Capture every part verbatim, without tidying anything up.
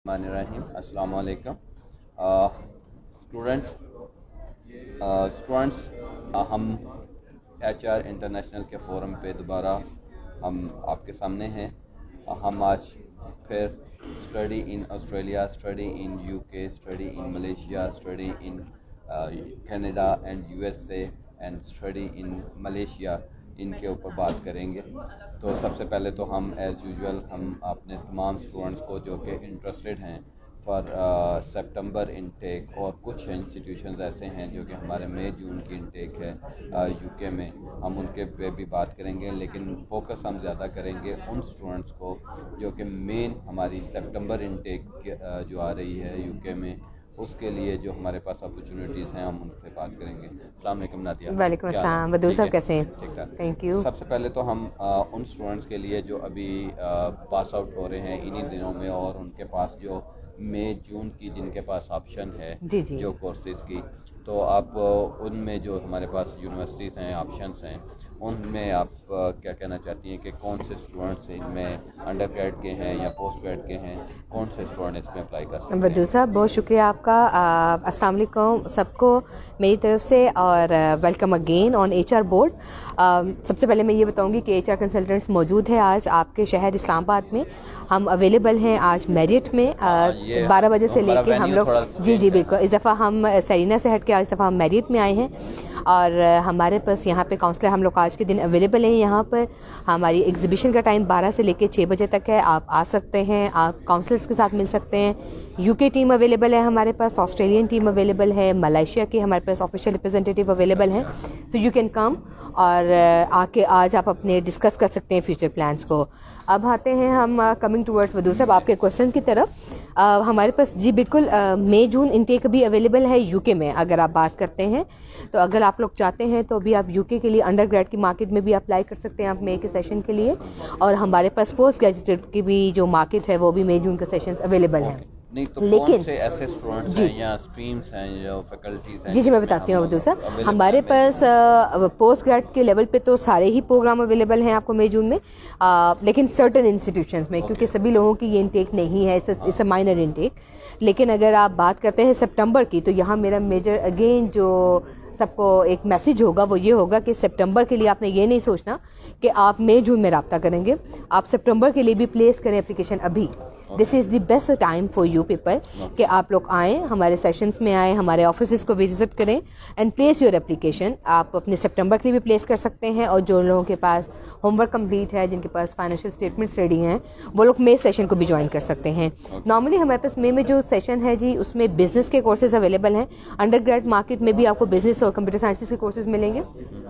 रहीम अस्सलाम वालेकुम students students हम एच आर इंटरनेशनल के फोरम पे दोबारा हम आपके सामने हैं। हम आज फिर study in Australia, study in UK, study in Malaysia, study in Canada and USA and study in Malaysia, इनके ऊपर बात करेंगे। तो सबसे पहले तो हम एज़ यूजुअल हम अपने तमाम स्टूडेंट्स को जो कि इंटरेस्टेड हैं फॉर सितंबर इनटेक, और कुछ इंस्टीट्यूशंस ऐसे हैं जो कि हमारे मई जून की इनटेक है यूके uh, में, हम उनके पे भी बात करेंगे। लेकिन फोकस हम ज़्यादा करेंगे उन स्टूडेंट्स को जो कि मेन हमारी सितंबर इनटेक uh, जो आ रही है यूके में, उसके लिए जो हमारे पास अपॉर्चुनिटीज़ हैं हम उनसे बात करेंगे। अस्सलाम वालेकुम नादिया। वालेकुम अस्सलाम बदूर साहब, कैसे हैं? ठीक है, थैंक यू। सबसे पहले तो हम आ, उन स्टूडेंट्स के लिए जो अभी पास आउट हो रहे हैं इन्हीं दिनों में, और उनके पास जो मई जून की जिनके पास ऑप्शन है जी जी। जो कोर्सेज़ की, तो आप उनमें जो हमारे पास यूनिवर्सिटीज़ हैं, ऑप्शंस हैं, उनमें आप क्या कहना चाहती हैं कि कौन से स्टूडेंट्स इनमें अंडर ग्रेड के हैं या पोस्ट ग्रेड के हैं, कौन से स्टूडेंट इसमें अप्लाई कर सकते हैं? बदूर साहब, बहुत शुक्रिया आपका। अस्सलाम वालेकुम सबको मेरी तरफ से, और welcome again on H R board. सबसे पहले मैं ये बताऊंगी कि एच आर कंसल्टेंट्स मौजूद है आज आपके शहर इस्लामाबाद में। हम अवेलेबल हैं आज मेरिट में बारह बजे से लेके हम लोग, जी जी बिल्कुल, इस दफ़ा हम सरीना से हट के आज दफ़ा हम मेरिट में आए हैं, और हमारे पास यहाँ पे काउंसलर हम लोग आज के दिन अवेलेबल हैं। यहाँ पर हमारी एग्जीबिशन का टाइम बारह से लेकर छः बजे तक है। आप आ सकते हैं, आप काउंसलर्स के साथ मिल सकते हैं। यूके टीम अवेलेबल है हमारे पास, ऑस्ट्रेलियन टीम अवेलेबल है, मलेशिया के हमारे पास ऑफिशियल रिप्रेजेंटेटिव अवेलेबल हैं। सो यू कैन कम और आके आज आप अपने डिस्कस कर सकते हैं फ्यूचर प्लान्स को। अब आते हैं हम कमिंग टूवर्ड्स बदूर साहब आपके क्वेश्चन की तरफ। uh, हमारे पास जी बिल्कुल मई जून इनटेक भी अवेलेबल है यूके में। अगर आप बात करते हैं तो अगर आप लोग चाहते हैं तो अभी आप यूके के लिए अंडर ग्रेड की मार्केट में भी अप्लाई कर सकते हैं आप मई के सेशन के लिए, और हमारे पास पोस्ट ग्रेजुएट की भी जो मार्केट है वो भी मई जून के सेशंस अवेलेबल हैं। नहीं तो लेकिन कौन से ऐसे स्टूडेंट्स हैं या स्ट्रीम्स हैं या फैकल्टीज हैं? जी जी मैं बताती हूँ अब्दुल साहब, हमारे पास पोस्ट ग्रेड के लेवल पे तो सारे ही प्रोग्राम अवेलेबल हैं आपको मई जून में, आ, लेकिन सर्टन इंस्टीट्यूशंस में, क्योंकि सभी लोगों की ये इनटेक नहीं है, इट्स अ माइनर इनटेक। लेकिन अगर आप बात करते हैं सितंबर की, तो यहाँ मेरा मेजर अगेन जो सबको एक मैसेज होगा वो ये होगा कि सितंबर के लिए आपने ये नहीं सोचना कि आप मई जून में रब्ता करेंगे। आप सितंबर के लिए भी प्लेस करें एप्लीकेशन अभी। This is the best time for you people कि आप लोग आएँ, हमारे सेशंस में आएँ, हमारे ऑफिस को विजिट करें एंड प्लेस योर एप्लीकेशन। आप अपने सितंबर के लिए भी प्लेस कर सकते हैं, और जो लोगों के पास होमवर्क कंप्लीट है, जिनके पास फाइनेंशियल स्टेटमेंट्स रेडी हैं, वो लोग मई सेशन को भी ज्वाइन कर सकते हैं। नॉर्मली हमारे पास मई में जो सेशन है जी, उसमें बिजनेस के कोर्सेज अवेलेबल हैं। अंडर ग्रेड मार्केट में भी आपको बिजनेस और कंप्यूटर साइंसेज के कोर्सेज मिलेंगे।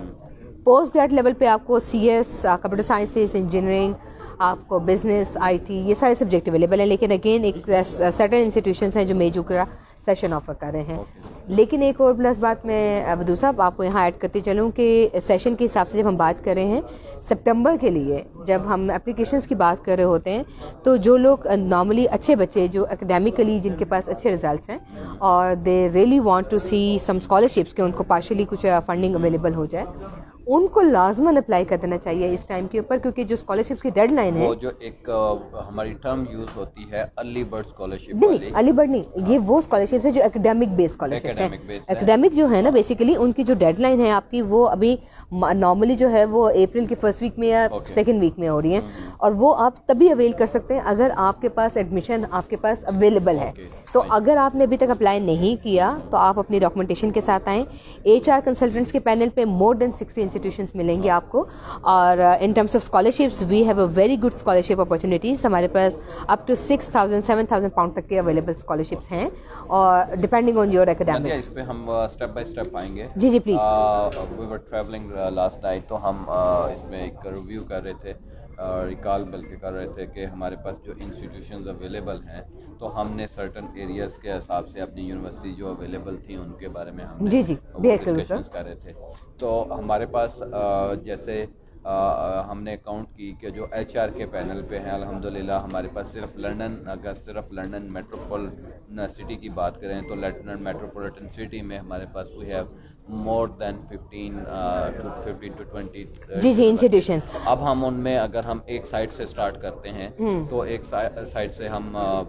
पोस्ट ग्रेड लेवल पे आपको C S, computer sciences, engineering, आपको बिजनेस, आईटी, ये सारे सब्जेक्ट अवेलेबल हैं। लेकिन अगेन एक सर्टेन इंस्टीट्यूशंस हैं जो मई जून का सेशन ऑफर कर रहे हैं। okay. लेकिन एक और प्लस बात मैं बदूर साहब आपको यहाँ ऐड करती चलूँ कि सेशन के हिसाब से जब हम बात कर रहे हैं सितंबर के लिए, जब हम एप्लीकेशंस की बात कर रहे होते हैं, तो जो लोग नॉर्मली अच्छे बच्चे जो एकेडमिकली जिनके पास अच्छे रिजल्ट्स हैं और they really want to see some scholarships के उनको पार्शली कुछ फंडिंग अवेलेबल हो जाए, उनको लाजमन अप्लाई कर देना चाहिए इस टाइम के ऊपर, क्योंकि जो स्कॉलरशिप्स की डेडलाइन है, वो जो एक आ, हमारी टर्म यूज होती है अर्ली बर्ड स्कॉलरशिप नहीं वाली, अर्ली बर्ड नहीं, ये वो स्कॉलरशिप्स है जो एकेडमिक बेस्ड स्कॉलरशिप्स है। एकेडमिक जो है ना बेसिकली उनकी जो डेडलाइन है आपकी, वो अभी नॉर्मली जो है वो अप्रैल की फर्स्ट वीक में या सेकेंड वीक में हो रही है, और वो आप तभी अवेल कर सकते हैं अगर आपके पास एडमिशन आपके पास अवेलेबल है। तो अगर आपने अभी तक अप्लाई नहीं किया तो आप अपनी डॉक्यूमेंटेशन के साथ आएँ। एच आर कंसल्टेंट्स के पैनल पे मोर देन सिक्सटी इंस्टीट्यूशंस मिलेंगे आपको, और in terms of scholarships we have a very good scholarship opportunities. हमारे पास up to six thousand seven thousand pound तक के अवेलेबल स्कॉलरशिप्स हैं, और डिपेंडिंग ऑन योर एकेडमिक्स। इस पे हम स्टेप बाय स्टेप आएंगे। जी जी please. We were travelling last night, तो हम uh, इसमें एक रिव्यू कर रहे थे, रिकॉल बल्कि कर रहे थे कि हमारे पास जो इंस्टीट्यूशंस अवेलेबल हैं, तो हमने सर्टन एरियाज़ के हिसाब से अपनी यूनिवर्सिटी जो अवेलेबल थी उनके बारे में हम जी जी डिस्कशंस कर रहे थे। तो हमारे पास जैसे आ, हमने काउंट की कि जो एच आर के पैनल पे हैं, अल्हम्दुलिल्लाह हमारे पास सिर्फ लंदन, अगर सिर्फ लंदन मेट्रोपॉलिटन सिटी की बात करें तो लंदन मेट्रोपॉलिटन सिटी में हमारे पास we have more than fifteen to fifteen to twenty जी जी इंस्टीट्यूशंस। अब हम उनमें अगर हम एक साइड से स्टार्ट करते हैं तो एक साइड से हम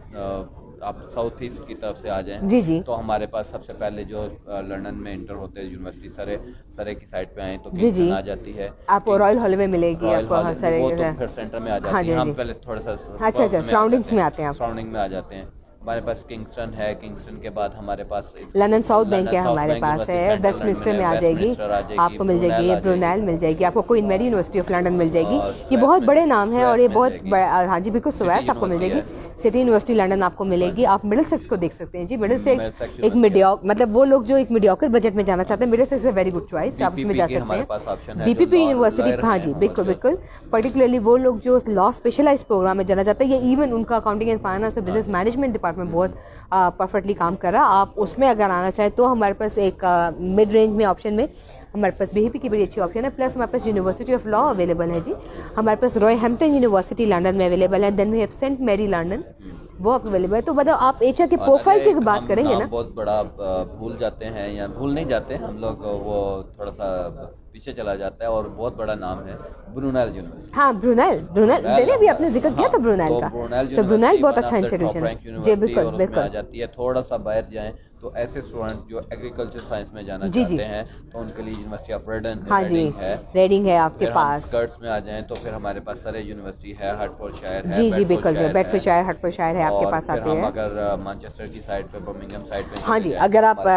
आप साउथ ईस्ट की तरफ से आ जाएं जी जी तो हमारे पास सबसे पहले जो लंदन में इंटर होते हैं यूनिवर्सिटी सरे सरे की साइड पे आए तो जी जी आ जाती है, आपको रॉयल हॉलवे मिलेगी, आपको हॉल, सारे वो तो फिर सेंटर में आ जाती हाँ है। हम पहले थोड़ा सा अच्छा अच्छा सराउंडिंग्स में आते हैं आप, सराउंडिंग में आ जाते हैं। हमारे पास किंगस्टन है, किंगस्टन के बाद हमारे पास लंदन साउथ बैंक है, हमारे पास है, वेस्टमिंस्टर में आ जाएगी, आपको मिल जाएगी, ब्रुनेल मिल जाएगी, आपको Queen Mary university of London मिल जाएगी। ये बहुत बड़े नाम है और ये बहुत हाँ जी बिल्कुल स्वेस आपको मिल जाएगी, सिटी यूनिवर्सिटी लंदन आपको मिलेगी। आप मिडिल सेक्स को देख सकते हैं जी, मिडिल सेक्स एक मीडिया मतलब वो लोग जो एक मीडियोकर बजट में जाना चाहते हैं, Middlesex is very good choice, आप उसमें जा सकते हैं। बीपीपी यूनिवर्सिटी हाँ जी बिल्कुल बिल्कुल, पर्टिकुलरली वो लोग जो लॉ स्पेशलाइज प्रोग्राम में जाना चाहते हैं, या इवन उनका अकाउंटिंग एंड फाइनेंस और बिजनेस मैनेजमेंट डिपार्टमेंट बहुत परफेक्टली काम कर रहा, आप उसमें अगर आना चाहें तो हमारे पास एक मिड रेंज में ऑप्शन में हमारे पास बीपीपी की बड़ी अच्छी ऑप्शन है। प्लस हमारे पास यूनिवर्सिटी ऑफ लॉ अवेलेबल है जी, हमारे पास रॉय हैम्पटन यूनिवर्सिटी लंदन में अवेलेबल है, then we have Saint Mary London वो अवेलेबल है। तो मतलब आप एचआर के प्रोफाइल की बात करेंगे ना, बहुत बड़ा भूल जाते हैं या भूल नहीं जाते हम लोग, वो थोड़ा सा पीछे चला जाता है और बहुत बड़ा नाम है ब्रुनेल यूनिवर्सिटी। हाँ ब्रुनेल ब्रुनेल मैंने भी आपने जिक्र किया था ब्रुनेल का, सो ब्रुनेल बहुत अच्छा इंस्टीट्यूशन है जी बिल्कुल बिल्कुल। आ जाती है थोड़ा सा बाहर जाएं तो ऐसे स्टूडेंट जो एग्रीकल्चर साइंस में जाना चाहते हैं तो उनके लिए यूनिवर्सिटी ऑफ रेडन हाँ जी है, रेडिंग है आपके पास। स्कर्ट्स में आ जाएं तो फिर हमारे पास सरे यूनिवर्सिटी है, हर्टफोर्डशायर है जी जी बिल्कुल, बेडफोर्डशायर हर्टफोर्डशायर है आपके पास आते हैं। अगर मैनचेस्टर की साइड पे बर्मिंघम साइड पे हाँ जी, अगर आप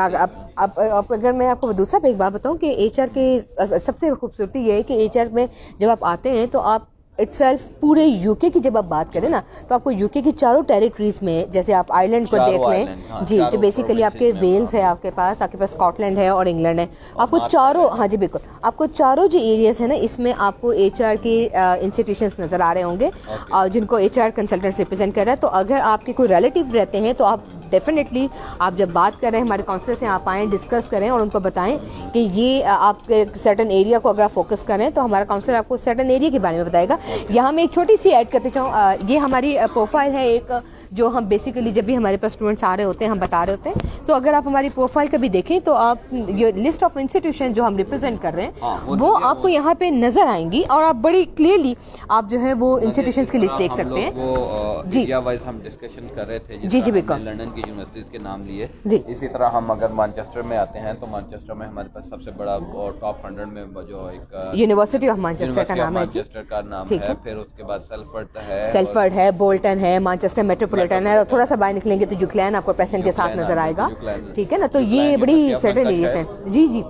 आप अगर मैं आपको दूसरा एक बात बताऊं कि एचआर के सबसे खूबसूरती ये है कि एचआर में जब आप आते हैं तो आप इटसेल्फ पूरे यूके की जब आप बात करें ना तो आपको यूके की चारों टेरिटरीज में, जैसे आप आयरलैंड को देख लें हाँ, जी, जो बेसिकली आपके वेल्स है आपके पास, आपके पास स्कॉटलैंड है और इंग्लैंड है, आपको चारों हाँ जी बिल्कुल, आपको चारों जो एरियाज है ना इसमें आपको एचआर के इंस्टीट्यूशंस नजर आ रहे होंगे और जिनको एचआर कंसल्टेंट्स रिप्रेजेंट कर रहा है। तो अगर आपके कोई रिलेटिव रहते हैं तो आप डेफिनेटली आप जब बात कर रहे हैं हमारे काउंसलर से आप आएँ, डिस्कस करें और उनको बताएं कि ये आप सर्टन एरिया को अगर आप फोकस करें तो हमारा काउंसलर आपको सर्टन एरिया के बारे में बताएगा। यहाँ मैं एक छोटी सी ऐड करते चाहूँ, ये हमारी प्रोफाइल है एक जो हम बेसिकली जब भी हमारे पास स्टूडेंट्स आ रहे होते हैं हम बता रहे होते हैं, तो अगर आप हमारी प्रोफाइल कभी देखें तो आप ये लिस्ट ऑफ इंस्टीट्यूशन जो हम रिप्रेजेंट कर रहे हैं हाँ, वो, वो आपको यहाँ पे नजर आएंगी और आप बड़ी क्लियरली आप जो है वो इंस्टीट्यूशंस की लिस्ट देख सकते हैं। वो जी एरिया वाइज हम डिस्कशन कर रहे थे जी जी बिल्कुल, लंदन की यूनिवर्सिटीज के नाम लिए जी। इसी तरह हम अगर मैनचेस्टर में आते हैं तो मैनचेस्टर में हमारे पास सबसे बड़ा और टॉप हंड्रेड में जो एक यूनिवर्सिटी ऑफ मैनचेस्टर का नाम है, मैनचेस्टर का नाम है। फिर उसके बाद सेल्फर्ड है, सेल्फर्ड है, बोल्टन है, मैनचेस्टर मेट्रोपॉलिटन है, और थोड़ा सा बाहर निकलेंगे तो जुकलैन आपको प्रेजेंट के साथ नजर आएगा, ठीक है ना। तो ये बड़ी सर्टेन एरियाज है जी जी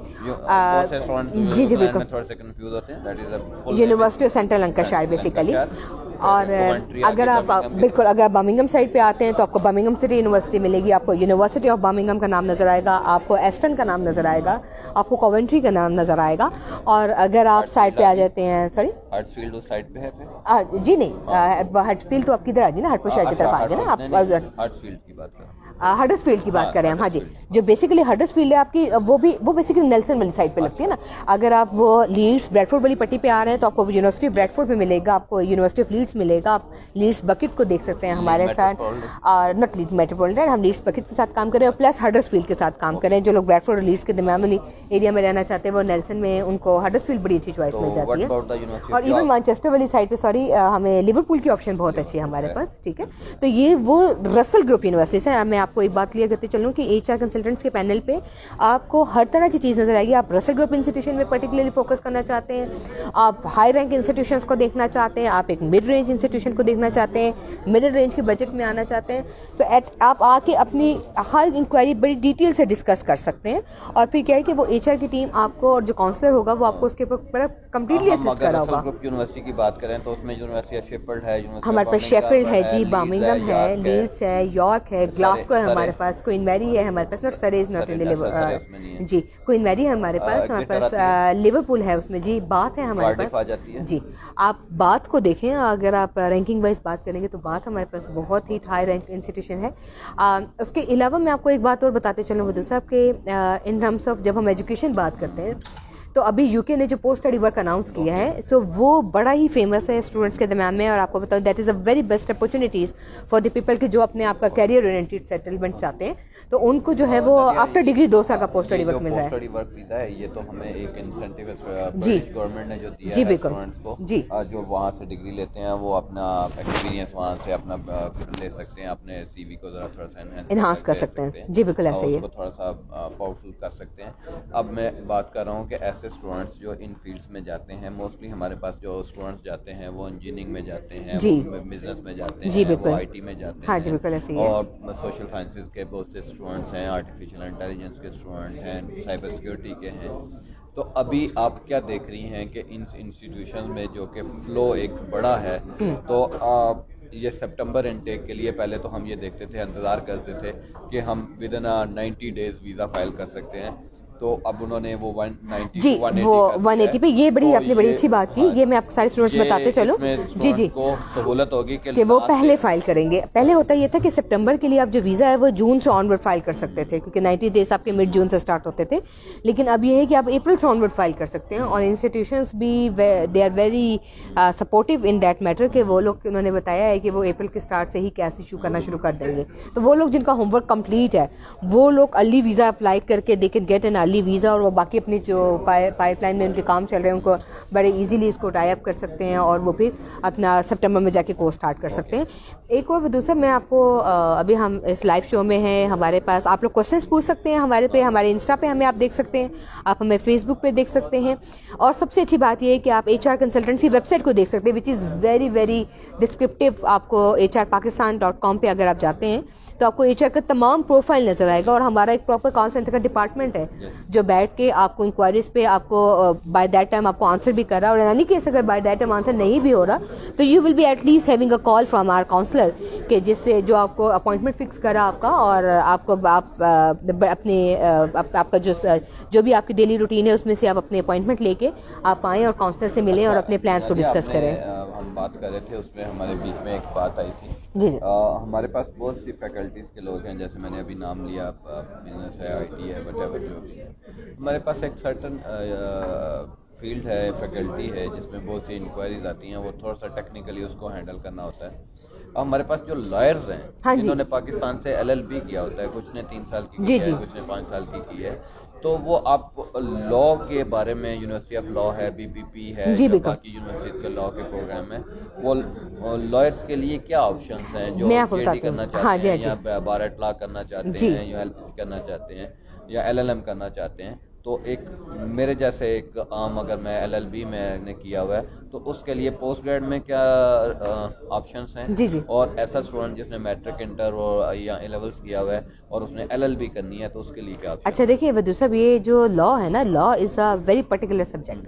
जी जी बिल्कुल, University of Central Lancashire basically. और अगर आप बिल्कुल अगर बर्मिंघम साइड पे आते हैं तो आपको बर्मिंघम सिटी यूनिवर्सिटी मिलेगी, आपको यूनिवर्सिटी ऑफ बर्मिंघम का नाम नजर आएगा, आपको एस्टन का नाम नजर आएगा, आपको कॉवेंट्री का नाम नजर आएगा। और अगर आप साइड पे आ जाते हैं, सॉरी हर्ट्सफील्ड उस साइड पे है आ, जी नहीं, हर्ट्सफील्ड तो आपकी इधर आ गई ना, हर्टफोर्डशायर की तरफ आ गए ना आप, हर्ट्सफील्ड की बात कर हडर्सफील्ड की बात करें हम हाँ जी, जो बेसिकली हडर्सफील्ड है आपकी वो भी वो बेसिकली नेल्सन वाली साइड पे लगती है ना। अगर आप वो लीड्स ब्रैडफोर्ड वाली पट्टी पे आ रहे हैं तो आपको यूनिवर्सिटी ब्रैडफोर्ड पे मिलेगा, आपको यूनिवर्सिटी ऑफ लीड्स मिलेगा, आप लीड्स बकेट को देख सकते हैं हमारे साथ, और नॉट लीड्स मेट्रोपॉलिटन, हम लीड्स बकेट के साथ काम करें और प्लस हडर्सफील्ड के साथ काम करें। जो लोग ब्रैडफोर्ड और लीड्स के दरमियान वाली एरिया में रहना चाहते हैं वो नेल्सन में उनको हडर्सफील्ड बड़ी अच्छी चॉइस मिल जाती है। और इवन मैनचेस्टर वाली साइड पे सॉरी हमें लिवरपूल की ऑप्शन बहुत अच्छी है हमारे पास, ठीक है। तो ये वो रसल ग्रुप यूनिवर्सिटीज है। मैं आपको एक बात क्लियर करते चलूं कि एचआर कंसल्टेंट्स के पैनल पे आपको हर तरह की चीज़ नजर आएगी। आप रसल ग्रुप इंस्टीट्यूशन में पर्टिकुलरली फोकस करना चाहते हैं, आप हाई रैंक इंस्टीट्यूशंस को देखना चाहते हैं, आप एक मिड रेंज इंस्टीट्यूशन को देखना चाहते हैं, मिडिल रेंज के बजट में आना चाहते हैं, तो एट आप आके अपनी हर इंक्वायरी बड़ी डिटेल से डिस्कस कर सकते हैं। और फिर क्या है कि वो एचआर की टीम आपको और जो काउंसलर होगा वो आपको उसके ऊपर कंप्लीटली असिस्ट करा होगा। ग्रुप यूनिवर्सिटी की बात करें तो उसमें यूनिवर्सिटी ऑफ शेफील्ड है, हमारे पास शेफील्ड है जी, बर्मिंघम है, लीड्स है, यॉर्क है, ग्लासगो है हमारे पास, क्वीन मैरी है हमारे पास, not Surrey is not in Liverpool जी, क्वीन मैरी है हमारे पास, हमारे पास लिवरपूल है उसमें जी, बाथ है हमारे पास जी। आप बाथ को देखें, अगर आप रैंकिंग वाइज बात करेंगे तो बाथ हमारे पास बहुत ही हाई रैंक इंस्टीट्यूशन है। आ, उसके अलावा मैं आपको एक बात और बताते चलूँ वधू साहब के इन टर्म्स ऑफ जब हम एजुकेशन बात करते हैं तो अभी यूके ने जो पोस्ट स्टडी वर्क अनाउंस किया है, सो वो बड़ा ही फेमस है स्टूडेंट्स के दरम्यान में। और आपको बताऊँ that is a very best opportunities for the people के जो अपने आपका कैरियर ओरिएंटेड सेटलमेंट चाहते हैं, तो उनको जो है वो आफ्टर डिग्री दो साल का पोस्ट स्टडी वर्क मिल रहा है। पोस्ट स्टडी वर्क मिलता है, ये तो हमें एक इंसेंटिव जी गवर्नमेंट ने जो दिया जी है बिल्कुल स्टूडेंट्स को, जी जो वहाँ से डिग्री लेते हैं वो अपना एक्सपीरियंस वहाँ से अपना ले सकते हैं, अपने सीवी को जरा थोड़ा सा एनहांस कर सकते हैं। जी बिल्कुल ऐसा ही है, थोड़ा सा पावरफुल कर सकते हैं। अब मैं बात कर रहा हूँ कि ऐसे स्टूडेंट्स जो इन फील्ड्स में जाते हैं, मोस्टली हमारे पास जो स्टूडेंट्स जाते हैं वो इंजीनियरिंग में जाते हैं, बिजनेस में जाते जी हैं, वो आईटी में जाते हाँ, जी बिल्कुल ऐसे ही है। और सोशल साइंसेज के बहुत से स्टूडेंट्स हैं, आर्टिफिशियल इंटेलिजेंस के स्टूडेंट हैं, साइबर सिक्योरिटी के हैं। तो अभी आप क्या देख रही हैं कि इन इंस्टीट्यूशन में जो कि फ्लो एक बड़ा है, तो आप ये सितंबर इनटेक के लिए पहले तो हम ये देखते थे, इंतज़ार करते थे कि हम within ninety days visa file कर सकते हैं, तो अब उन्होंने वो वन नाइन्टी जी वो वन एटी पे, ये बड़ी तो आपने बड़ी अच्छी बात की। हाँ, ये मैं आपको सारे स्टूडेंट्स बताते चलो जी जी को सहूलत होगी कि, कि वो पहले फाइल करेंगे। पहले होता ये था कि सितंबर के लिए आप जो वीज़ा है वो जून से ऑनवर्ड फाइल कर सकते थे, क्योंकि नाइन्टी डेज आपके मिड जून से स्टार्ट होते थे। लेकिन अब ये है कि आप अप्रैल से ऑनवर्ड फाइल कर सकते हैं, और इंस्टीट्यूशंस भी they are very supportive in that matter कि वो लोग, उन्होंने बताया है कि वो अप्रैल के स्टार्ट से ही कैश इशू करना शुरू कर देंगे। तो वो लोग जिनका होमवर्क कंप्लीट है वो लोग अर्ली वीज़ा अप्लाई करके they can get an early visa, और वो बाकी अपनी जो पाइपलाइन में उनके काम चल रहे हैं उनको बड़े इजीली इसको टाई अप कर सकते हैं, और वो फिर अपना सितंबर में जाके कोर्स स्टार्ट कर सकते हैं। एक और दूसरा मैं आपको, अभी हम इस लाइव शो में हैं, हमारे पास आप लोग क्वेश्चंस पूछ सकते हैं हमारे पे, हमारे इंस्टा पे हमें आप देख सकते हैं, आप हमें फेसबुक पे देख सकते हैं। और सबसे अच्छी बात यह है कि आप एच आर कंसल्टेंसी वेबसाइट को देख सकते हैं, which is very very descriptive. आपको H R Pakistan dot com पर अगर आप जाते हैं तो आपको एच आर का तमाम प्रोफाइल नजर आएगा, और हमारा एक प्रॉपर कॉल सेंटर का डिपार्टमेंट है yes. जो बैठ के आपको इंक्वायरीज पे आपको बाय दैट टाइम आपको आंसर भी कर रहा है। और यानी कि अगर बाय दैट टाइम आंसर नहीं भी हो रहा तो you will be at least having a call from our counsellor, के जिससे जो आपको अपॉइंटमेंट फिक्स करा आपका, और आपको आप अपने आप, आपका जो जो भी आपकी डेली रूटीन है उसमें से आप अपने अपॉइंटमेंट लेके आप आएँ और काउंसलर से मिलें और अपने प्लान्स को डिस्कस करें। हम बात कर रहे थे उसमें हमारे बीच में एक बात आई थी, आ, हमारे पास बहुत सी फैकल्टीज़ के लोग हैं, जैसे मैंने अभी नाम लिया, बिजनेस है, आईटी है, वटेवर जो भी है। हमारे पास एक सर्टन फील्ड है, फैकल्टी है, जिसमें बहुत सी इंक्वायरीज आती हैं, वो थोड़ा सा टेक्निकली उसको हैंडल करना होता है। अब हमारे पास जो लॉयर्स हैं, हाँ, जिन्होंने पाकिस्तान से एल एल बी किया होता है, कुछ ने तीन साल की की है, कुछ ने पाँच साल की की है, तो वो आप लॉ के बारे में, यूनिवर्सिटी ऑफ लॉ है, बी पी पी है, या बाकी यूनिवर्सिटी के लॉ के प्रोग्राम है, वो लॉयर्स के लिए क्या ऑप्शंस हैं जो पी एच डी करना चाहते हाँ, हैं, या बार एट लॉ करना चाहते हैं, या एल पी सी करना चाहते हैं, या एल एल एम करना चाहते हैं। तो एक मेरे जैसे एक आम, अगर मैं एल एल बी मैंने किया हुआ है, तो उसके लिए पोस्ट ग्रेड में क्या ऑप्शंस हैं जी जी। और ऐसा स्टूडेंट जिसने मैट्रिक, इंटर और या ए लेवल्स किया हुआ है और उसने एल एल बी करनी है, तो उसके लिए क्या ऑप्शन? अच्छा देखिए वदू साहब, ये जो लॉ है ना, law is a very particular subject.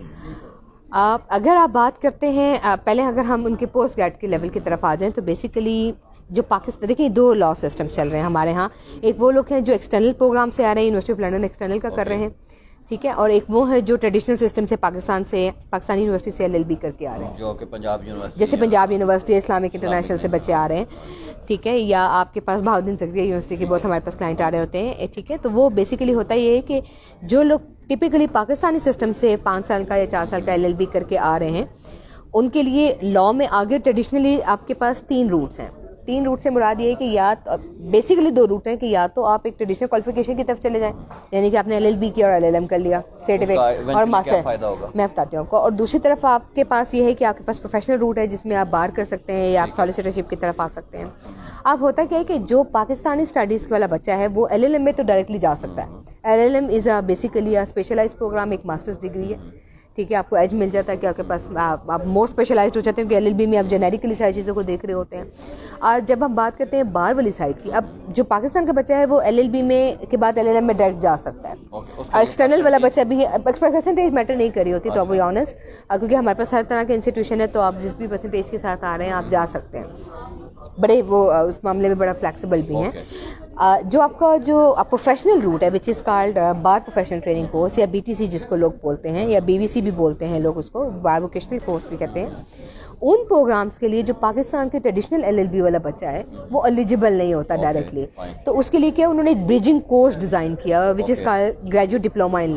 आप अगर आप बात करते हैं, पहले अगर हम उनके पोस्ट ग्रेड के लेवल की तरफ आ जाएं, तो बेसिकली जो पाकिस्तान, देखिए दो लॉ सिस्टम चल रहे हैं हमारे यहाँ। एक वो लोग हैं जो एक्सटर्नल प्रोग्राम से आ रहे हैं, यूनिवर्सिटी ऑफ लंदन एक्सटर्नल का okay. कर रहे हैं, ठीक है, और एक वो है जो ट्रेडिशनल सिस्टम से पाकिस्तान से, पाकिस्तानी यूनिवर्सिटी से एल एल बी करके आ रहे हैं, जो कि पंजाब यूनिवर्सिटी, जैसे पंजाब यूनिवर्सिटी, इस्लामिक इंटरनेशनल से बच्चे आ रहे हैं, ठीक है, या आपके पास बहाउद्दीन ज़करिया यूनिवर्सिटी के बहुत हमारे पास क्लाइंट आ रहे होते हैं, ठीक है। तो वो बेसिकली होता ये है कि जो लोग टिपिकली पाकिस्तानी सिस्टम से पाँच साल का या चार साल का एल एल बी करके आ रहे हैं, उनके लिए लॉ में आगे ट्रेडिशनली आपके पास तीन रूट्स हैं। तीन रूट से मुराद ये है कि या बेसिकली दो रूट हैं कि या तो आप एक ट्रेडिशनल क्वालिफिकेशन की तरफ चले जाएं, यानी कि आपने एल एल बी किया और एल एल एम कर लिया स्टेट वे और मास्टर, मैं बताती हूँ आपको। और दूसरी तरफ आपके पास ये है कि आपके पास प्रोफेशनल रूट है, जिसमें आप बार कर सकते हैं या आप सॉलिसिटरशिप की तरफ आ सकते हैं। अब होता क्या है कि जो पाकिस्तानी स्टडीज़ वाला बच्चा है वो एल एल एम में तो डायरेक्टली जा सकता है। L L M is a basically a specialise programme, एक मास्टर्स डिग्री है, ठीक है, आपको एज मिल जाता है कि आपके पास आप, आप मोर स्पेशलाइज्ड हो जाते हैं, कि एल एल बी में आप जेनेरिकली सारी चीज़ों को देख रहे होते हैं। और जब हम बात करते हैं बार वाली साइड की, अब जो पाकिस्तान का बच्चा है वो एल एल बी में के बाद एल एल एम में डायरेक्ट जा सकता है, और एक्सटर्नल वाला बच्चा भी है। परसेंटेज मैटर नहीं करी होती, तो बी ऑनेस्ट, क्योंकि हमारे पास हर तरह के इंस्टीट्यूशन है, तो आप जिस भी परसेंटेज के साथ आ रहे हैं आप जा सकते हैं, बड़े वो उस मामले में बड़ा फ्लैक्सीबल भी हैं। Uh, जो आपका जो प्रोफेशनल रूट है, which is called bar professional training course, या बी टी सी जिसको लोग बोलते हैं, या बी वी सी भी बोलते हैं लोग उसको, बार वोकेशनल कोर्स भी कहते हैं, उन प्रोग्राम्स के लिए जो पाकिस्तान के ट्रेडिशनल एल एल बी वाला बच्चा है वो एलिजिबल नहीं होता डायरेक्टली। तो उसके लिए क्या, उन्होंने एक ब्रिजिंग कोर्स डिज़ाइन किया, which is called graduate diploma in law.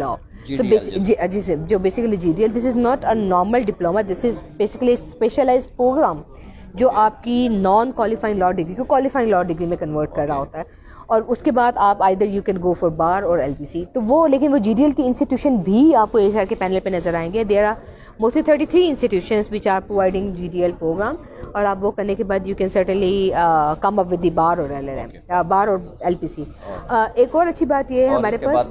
So basi- जी जी सर, जो basically G D L, this is not a normal diploma, this is basically specialised programme जो आपकी नॉन क्वालिफाइंग लॉ डिग्री को qualifying law degree में convert कर रहा होता है, और उसके बाद आप either you can go for bar और एल बी सी। तो वो, लेकिन वो जी डी एल की इंस्टीट्यूशन भी आपको एच आर के पैनल पे नजर आएंगे। There are mostly thirty three institutions which are providing G D L programme, और आप वो करने के बाद you can certainly come up with the bar और एल एल एम, बार और एल पी सी। एक और अच्छी बात ये है हमारे पास,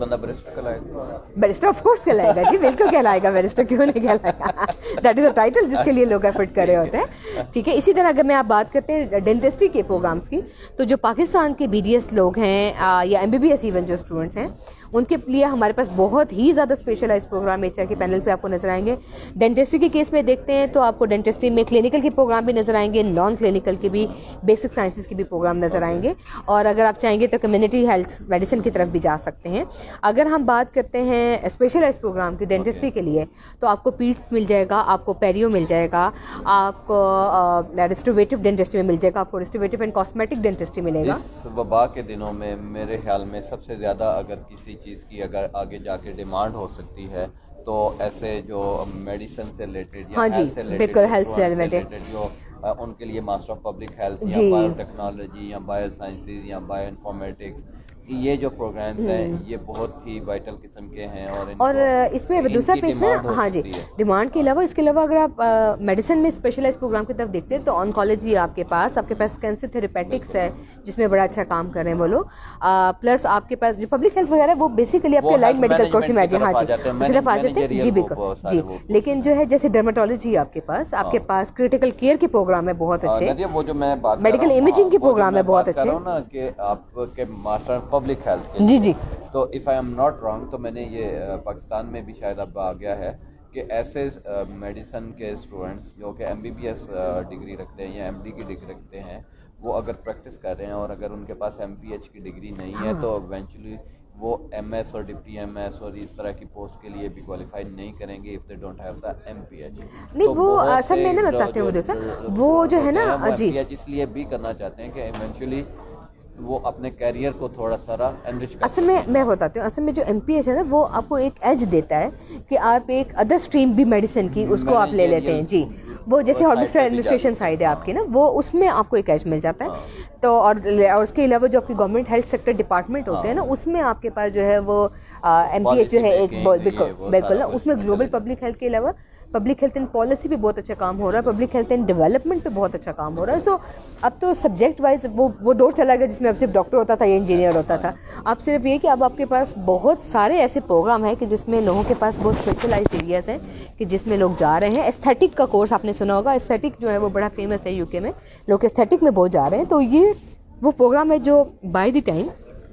बैरिस्टर ऑफ कोर्स कहलाएगा जी, बिल्कुल कहलाएगा, बैरिस्टर क्यों नहीं कहलाएगा, दैट इज अ टाइटल जिसके लिए लोग एफर्ट कर रहे होते हैं, ठीक है। इसी तरह अगर मैं आप बात करते हैं डेंटिस्ट्री के प्रोग्राम्स की, तो जो पाकिस्तान के बी डी एस लोग हैं आ, या M B B S even जो स्टूडेंट्स हैं, उनके लिए हमारे पास बहुत ही ज़्यादा स्पेशलाइज प्रोग्राम एच आर के पैनल पे आपको नजर आएंगे। डेंटिस्ट्री के केस में देखते हैं तो आपको डेंटिस्ट्री में क्लिनिकल के प्रोग्राम भी नजर आएंगे, नॉन क्लिनिकल के भी, बेसिक साइंसेज के भी प्रोग्राम नजर आएंगे, और अगर आप चाहेंगे तो कम्युनिटी हेल्थ मेडिसिन की तरफ भी जा सकते हैं। अगर हम बात करते हैं स्पेशलाइज प्रोग्राम की डेंटिस्ट्री के लिए, तो आपको पीट्स मिल जाएगा, आपको पेरियो मिल जाएगा, आपको रेस्टोरेटिव डेंटिस्ट्री में मिल जाएगा, आपको रेस्टोरेटिव एंड कॉस्मेटिक डेंटिस्ट्री मिलेगा। इस वबा के दिनों में मेरे ख्याल में सबसे ज़्यादा अगर किसी चीज़ की अगर आगे जाके डिमांड हो सकती है तो ऐसे जो मेडिसिन से रिलेटेड या हाँ जी, हेल्थ से बिल्कुल, रिलेटेड हेल्थ से रिलेटेड जो अ, उनके लिए मास्टर ऑफ पब्लिक हेल्थ या जी। बायोटेक्नोलॉजी या बायो साइंसेज या बायो इन्फॉर्मेटिक्स, ये जो प्रोग्राम्स हैं ये बहुत ही वाइटल किस्म के हैं, और और इसमें दूसरा पे इसमें हाँ जी, डिमांड के अलावा, इसके अलावा अगर आप मेडिसिन में स्पेशलाइज प्रोग्राम की तरफ देखते हैं तो ऑन्कोलॉजी आपके पास आपके पास कैंसर थेरेपेटिक्स है जिसमें बड़ा अच्छा काम कर रहे हैं वो लोग, प्लस आपके पास जो पब्लिक हेल्थ वगैरह वो बेसिकली आपके लाइट मेडिकल कोर्स में आ जाए, हाँ जी, सिर्फ आ जाते हैं जी, बिल्कुल जी। लेकिन जो है जैसे डर्माटोलॉजी आपके पास आपके पास क्रिटिकल केयर के प्रोग्राम है बहुत अच्छे, वो जो मैं बात मेडिकल इमेजिंग के प्रोग्राम है बहुत अच्छे ना कि आपके मास्टर पब्लिक हेल्थ के, जी जी। तो if I am not wrong, तो मैंने ये अ, पाकिस्तान में भी शायद अब आ गया है कि ऐसे मेडिसिन के स्टूडेंट्स जो कि M B B S degree रखते हैं या एम डी की डिग्री रखते हैं, वो अगर प्रैक्टिस कर रहे हैं और अगर उनके पास एम पी एच की डिग्री नहीं है, तो इवेंचुअली वो एम एस और डिप्टी एम एस और इस तरह की पोस्ट के लिए भी क्वालिफाई नहीं करेंगे if they don't have the M P H. नहीं, तो वो सब में ना बताते हैं सर, वो जो है ना जी, इसलिए भी करना चाहते हैं कि इवेंचुअली वो अपने कैरियर को थोड़ा सारा एनरिच कर। असल में मैं बताती हूँ, असल में जो एम पी एच है ना वो आपको एक एज देता है कि आप एक अदर स्ट्रीम भी मेडिसिन की उसको आप ले लेते हैं जी, वो जैसे हॉस्पिटल एडमिनिस्ट्रेशन साइड है आपकी ना, वो उसमें आपको एक एज मिल जाता है। तो और, और उसके अलावा जो आपकी गवर्नमेंट हेल्थ सेक्टर डिपार्टमेंट होते हैं ना, उसमें आपके पास जो है वो एम पी एच जो है एक बिल्कुल बिल्कुल ना, उसमें ग्लोबल पब्लिक हेल्थ के अलावा पब्लिक हेल्थ एंड पॉलिसी भी बहुत अच्छा काम हो रहा है, पब्लिक हेल्थ एंड डेवलपमेंट पे बहुत अच्छा काम हो रहा है। सो अब तो सब्जेक्ट वाइज वो वो दौर चला गया जिसमें अब सिर्फ डॉक्टर होता था या इंजीनियर होता था। अब सिर्फ ये कि अब आपके पास बहुत सारे ऐसे प्रोग्राम हैं कि जिसमें लोगों के पास बहुत स्पेशलाइज्ड एरियाज हैं कि जिसमें लोग जा रहे हैं। एस्थेटिक का कोर्स आपने सुना होगा, एस्थेटिक जो है वो बड़ा फेमस है यूके में, लोग एस्थेटिक में बहुत जा रहे हैं। तो ये वो प्रोग्राम है जो बाय द टाइम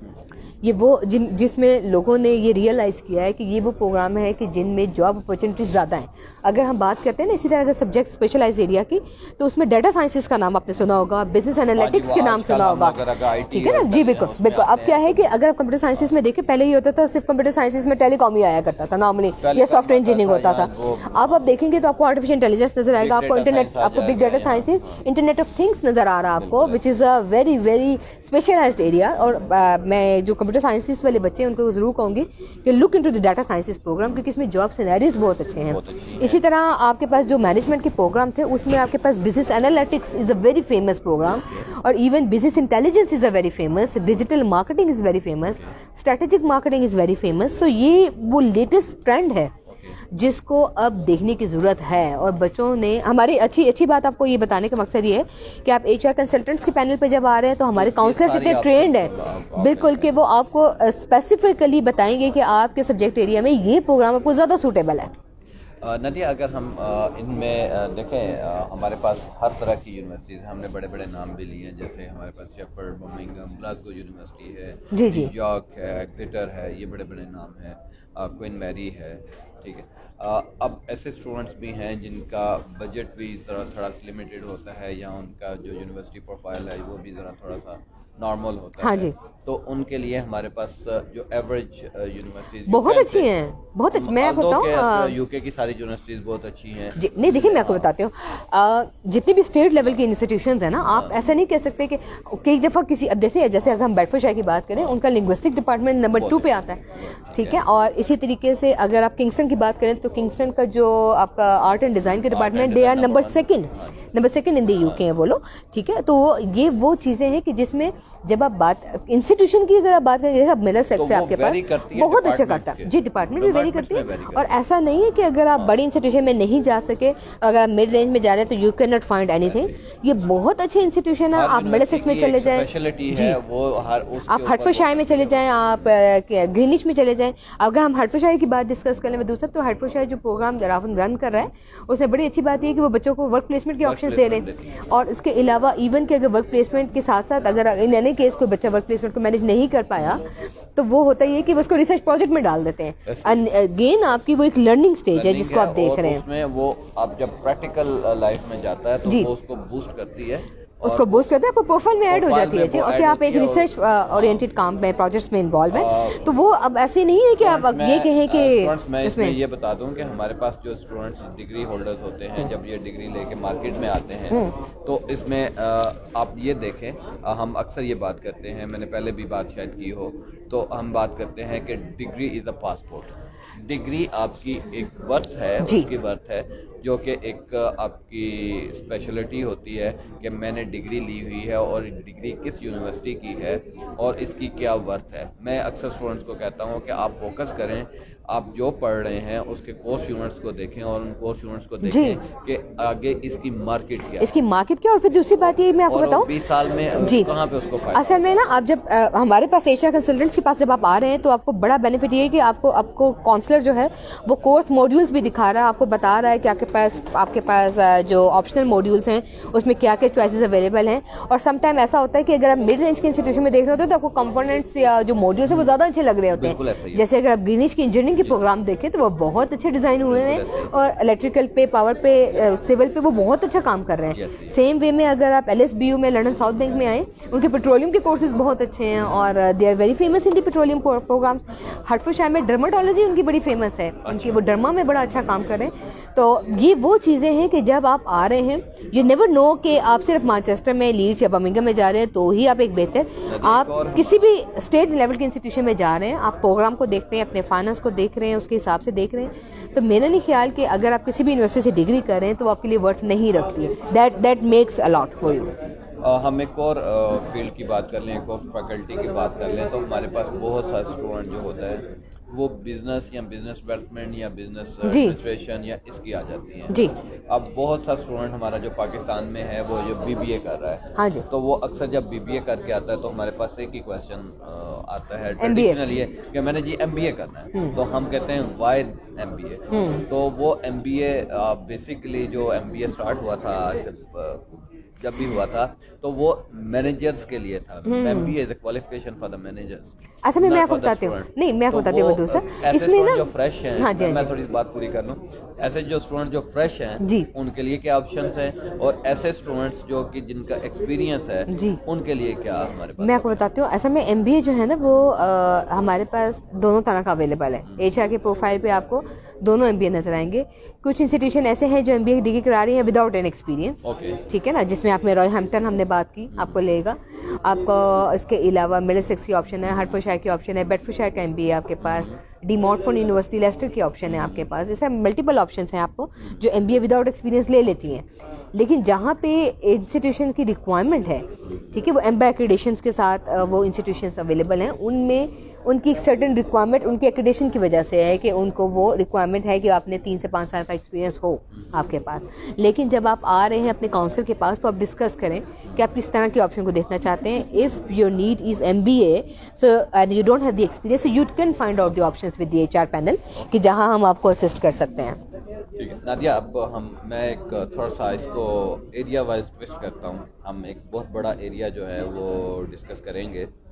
ये वो जिन जिसमें लोगों ने ये रियलाइज़ किया है कि ये वो प्रोग्राम है कि जिनमें जॉब अपॉर्चुनिटीज ज़्यादा हैं। अगर हम बात करते हैं ना इसी तरह अगर सब्जेक्ट स्पेशलाइज एरिया की, तो उसमें डाटा साइंसेस का नाम आपने सुना होगा, बिजनेस एनालिटिक्स के नाम सुना होगा, ठीक है ना जी, बिल्कुल बिल्कुल। अब क्या है कि अगर आप कंप्यूटर साइंसेज में देखें, पहले ये होता था सिर्फ कंप्यूटर साइंसेज में टेलीकॉम ही आया करता था नॉर्मली, या सॉफ्टवेयर इंजीनियरिंग होता था। अब आप देखेंगे तो आपको आर्टिफिशियल इंटेलिजेंस नजर आएगा, आपको इंटरनेट, आपको big data sciences, internet of things नजर आ रहा है आपको, which is a very very specialised area. और मैं जो कंप्यूटर साइंसेज वाले बच्चे हैं उनको जरूर कहूँगी कि look into the data sciences programme, क्योंकि इसमें जॉब सिनेरियोज बहुत अच्छे हैं। इसी तरह आपके पास जो मैनेजमेंट के प्रोग्राम थे उसमें आपके पास business analytics is a very famous programme, और even business intelligence is a very famous, digital marketing is very famous, strategic marketing is very famous. So ये वो लेटेस्ट ट्रेंड है जिसको अब देखने की ज़रूरत है। और बच्चों ने हमारी अच्छी अच्छी बात आपको ये बताने का मकसद ये है कि आप एच आर कंसल्टेंट्स के पैनल पे जब आ रहे हैं तो हमारे काउंसलर्स इतने ट्रेंड है बिल्कुल कि वो आपको स्पेसिफिकली बताएंगे कि आपके सब्जेक्ट एरिया में ये प्रोग्राम आपको ज़्यादा सूटेबल है। नदिया, अगर हम इनमें देखें, हमारे पास हर तरह की यूनिवर्सिटीज़ हैं, हमने बड़े बड़े नाम भी लिए हैं, जैसे हमारे पास शेफर्ड, बर्मिंघम, ग्लासगो यूनिवर्सिटी है, जी जी, यॉर्क है, एक्सेटर है, ये बड़े बड़े नाम हैं, क्वीन मैरी है, ठीक है। अब ऐसे स्टूडेंट्स भी हैं जिनका बजट भी ज़रा थोड़ा सा लिमिटेड होता है, या उनका जो यूनिवर्सिटी प्रोफाइल है वो भी ज़रा थोड़ा सा नॉर्मल होता है। हाँ जी। तो उनके लिए हमारे पास जो एवरेज यूनिवर्सिटीज बहुत अच्छी हैं, बहुत अच्छी। मैं आपको बताऊँ, यूके की सारी यूनिवर्सिटीज बहुत अच्छी हैं जी। नहीं देखिए, मैं आपको बताती हूँ, जितनी भी स्टेट लेवल की इंस्टीट्यूशंस हैं ना, आप ऐसा नहीं कह सकते कि कई दफ़ा किसी, अब जैसे जैसे अगर हम बेडफोर्डशायर की बात करें, उनका लिंग्विस्टिक डिपार्टमेंट नंबर टू पे आता है, ठीक है। और इसी तरीके से अगर आप किंगस्टन की बात करें तो किंगस्टन का जो आपका आर्ट एंड डिज़ाइन का department, they are number second number second in the UK हैं वो लोग, ठीक है। तो वो ये वो चीज़ें हैं कि जिसमें जब आप बात इंस्टीट्यूशन की अगर आप बात करेंगे, अब मिडल सेक्स से आपके पास बहुत अच्छा करता है जी, डिपार्टमेंट भी वेरी करती है। और ऐसा नहीं है कि अगर आप बड़ी इंस्टीट्यूशन में नहीं जा सके, अगर आप मिड रेंज में जा रहे हैं तो you can not find anything. ये बहुत अच्छे इंस्टीट्यूशन है। आप मिडल सेक्स में चले जाएं जी, आप हर्टफोर्डशायर में चले जाएं, आप ग्रीनिच में चले जाएं। अगर हम हर्टफोर्डशायर की बात डिस्कस कर लें दूसरा, तो हर्टफोर्डशायर जो प्रोग्राम राहुल रन कर रहा है, उसमें बड़ी अच्छी बात ये है कि वो बच्चों को वर्क प्लेसमेंट के ऑप्शंस दे रहे हैं। और इसके अलावा इवन कि अगर वर्क प्लेसमेंट के साथ साथ अगर इन एनी केस कोई बच्चा वर्क प्लेसमेंट को मैनेज नहीं कर पाया, तो वो होता ही है कि वो उसको रिसर्च प्रोजेक्ट में डाल देते हैं। अगेन आपकी वो एक लर्निंग स्टेज है जिसको आप देख रहे हैं। उसमें वो आप जब प्रैक्टिकल लाइफ में जाता है तो वो उसको बूस्ट करती है, उसको बूस्ट करते हैं, आपको प्रोफाइल में ऐड हो जाती है जी। और क्या आप एक रिसर्च ओरिएंटेड काम में, प्रोजेक्ट्स में इन्वॉल्व हैं, तो वो अब ऐसे नहीं है कि आप ये कहें कि मैं इसमें ये बता दूं कि हमारे पास जो स्टूडेंट्स डिग्री होल्डर्स होते हैं, जब ये डिग्री लेके मार्केट में आते हैं, तो इसमें आप ये देखें, हम अक्सर ये बात करते हैं, मैंने पहले भी बात शायद की हो, तो हम बात करते हैं कि degree is a passport. Degree आपकी एक वर्थ है, उसकी वर्थ है, जो कि एक आपकी स्पेशलिटी होती है कि मैंने डिग्री ली हुई है और डिग्री किस यूनिवर्सिटी की है और इसकी क्या वर्थ है। मैं अक्सर स्टूडेंट्स को कहता हूं कि आप फोकस करें, आप जो पढ़ रहे हैं उसके कोर्स यूनिट्स को देखें और उन कोर्स यूनिट्स को देखें कि आगे इसकी मार्केट क्या है, इसकी मार्केट क्या। और फिर दूसरी बात ये मैं आपको बताऊं, बीस साल में जी कहाँ पे उसको फायदा। असल में ना, आप जब आ, हमारे पास एचआर कंसल्टेंट्स के पास जब आप आ रहे हैं, तो आपको बड़ा बेनिफिट ये है कि आपको आपको काउंसलर जो है वो कोर्स मॉड्यूल्स भी दिखा रहा है, आपको बता रहा है कि आपके पास आपके पास जो ऑप्शनल मॉड्यूल्स हैं उसमें क्या क्या चॉइसेस अवेलेबल हैं। और समटाइम ऐसा होता है कि अगर आप मिड रेंज के इंस्टीट्यूशन में देख रहे होते हैं तो आपको कंपोनेंट्स या जो मॉड्यूल्स हैं वो ज़्यादा अच्छे लग रहे होते हैं। जैसे अगर आप ग्रीनिश की इंजीनियरिंग के प्रोग्राम देखें तो वो बहुत अच्छे डिज़ाइन हुए हैं, और इलेक्ट्रिकल पे, पावर पे, सिविल पे वो बहुत अच्छा काम कर रहे हैं। सेम वे में अगर आप एल एस बी यू में, लंदन साउथ बैंक में आए, उनके पेट्रोलियम के कोर्सेज बहुत अच्छे हैं और they are very famous in the petroleum programmes. Hertfordshire में डर्माटोलॉजी उनकी बड़ी फेमस है, उनकी वो डर्मा में बड़ा अच्छा काम कर रहे हैं। तो ये वो चीज़ें हैं कि जब आप आ रहे हैं, यू नेवर नो कि आप सिर्फ मैनचेस्टर में, लीड्स या बर्मिंघम में जा रहे हैं तो ही आप एक बेहतर, आप किसी भी स्टेट लेवल के इंस्टीट्यूशन में जा रहे हैं, आप प्रोग्राम को देखते हैं, अपने फाइनेंस को देख रहे हैं, उसके हिसाब से देख रहे हैं, तो मेरा नहीं ख्याल कि अगर आप किसी भी यूनिवर्सिटी से डिग्री कर रहे हैं तो आपके लिए वर्थ नहीं रखती है। That that makes a lot for you. हम एक और फील्ड की बात कर लें, एक और फैकल्टी की बात कर लें, तो हमारे पास बहुत सारे स्टूडेंट जो होता है वो बिजनेस या बिजनेस डेवलपमेंट या बिजनेस एडमिनिस्ट्रेशन या इसकी आ जाती हैं जी। अब बहुत सा स्टूडेंट हमारा जो पाकिस्तान में है वो जो बीबीए कर रहा है, हाँ जी, तो वो अक्सर जब बीबीए करके आता है तो हमारे पास एक ही क्वेश्चन आता है ट्रेडिशनली है कि मैंने जी एमबीए करना है, तो हम कहते हैं वाई एमबीए। तो वो एमबीए बेसिकली जो एमबीए स्टार्ट हुआ था जब भी हुआ था तो वो मैनेजर्स के लिए था। MBA is a qualification for the managers. अच्छा मैं आपको बताती हूँ, नहीं मैं आपको बताती हूँ दूसरा, इसमें ना जो फ्रेश हैं, हाँ जी, मैं थोड़ी सी बात पूरी कर लूँ। ऐसे जो स्टूडेंट जो फ्रेश हैं जी, उनके लिए क्या ऑप्शंस हैं, और ऐसे स्टूडेंट्स जो कि जिनका एक्सपीरियंस है जी, उनके लिए क्या हमारे पास। मैं आपको बताती हूँ, ऐसा में एमबीए जो है ना वो आ, हमारे पास दोनों तरह का अवेलेबल है। एचआर के प्रोफाइल पे आपको दोनों एमबीए नजर आएंगे। कुछ इंस्टीट्यूशन ऐसे हैं जो एमबीए की डिग्री करा रही हैं विदाउट एन एक्सपीरियंस, ठीक है ना, जिसमें आप में रॉय हैम्पटन हमने बात की, आपको लेगा। आपको इसके अलावा मिडिलसेक्स की ऑप्शन है, हर्टफोर्डशायर की ऑप्शन है, बेडफोर्डशायर का एमबीए आपके पास, डी मॉर्टफोर्ड यूनिवर्सिटी लेस्टर की ऑप्शन है आपके पास। इससे मल्टीपल ऑप्शंस हैं आपको जो एमबीए विदाउट एक्सपीरियंस ले लेती हैं। लेकिन जहाँ पे इंस्टीट्यूशन की रिक्वायरमेंट है, ठीक है, वो एम्बा एक्रेडिटेशंस के साथ वो इंस्टीट्यूशंस अवेलेबल हैं, उनमें उनकी एक सर्टेन रिक्वायरमेंट उनकी एक्रेडिटेशन की वजह से है कि उनको वो रिक्वायरमेंट है कि आपने तीन से पाँच साल का एक्सपीरियंस हो आपके पास। लेकिन जब आप आ रहे हैं अपने काउंसिल के पास तो आप डिस्कस करें कि आप किस तरह के ऑप्शन को देखना चाहते हैं। If your need is MBA so and you don't have the experience, so you can find out the options with the HR panel कि जहां हम आपको असिस्ट कर सकते हैं। ठीक है नादिया, अब हम मैं एक थोड़ा सा इसको एरिया वाइज ट्विस्ट करता हूँ। हम एक बहुत बड़ा एरिया जो है वो डिस्कस करेंगे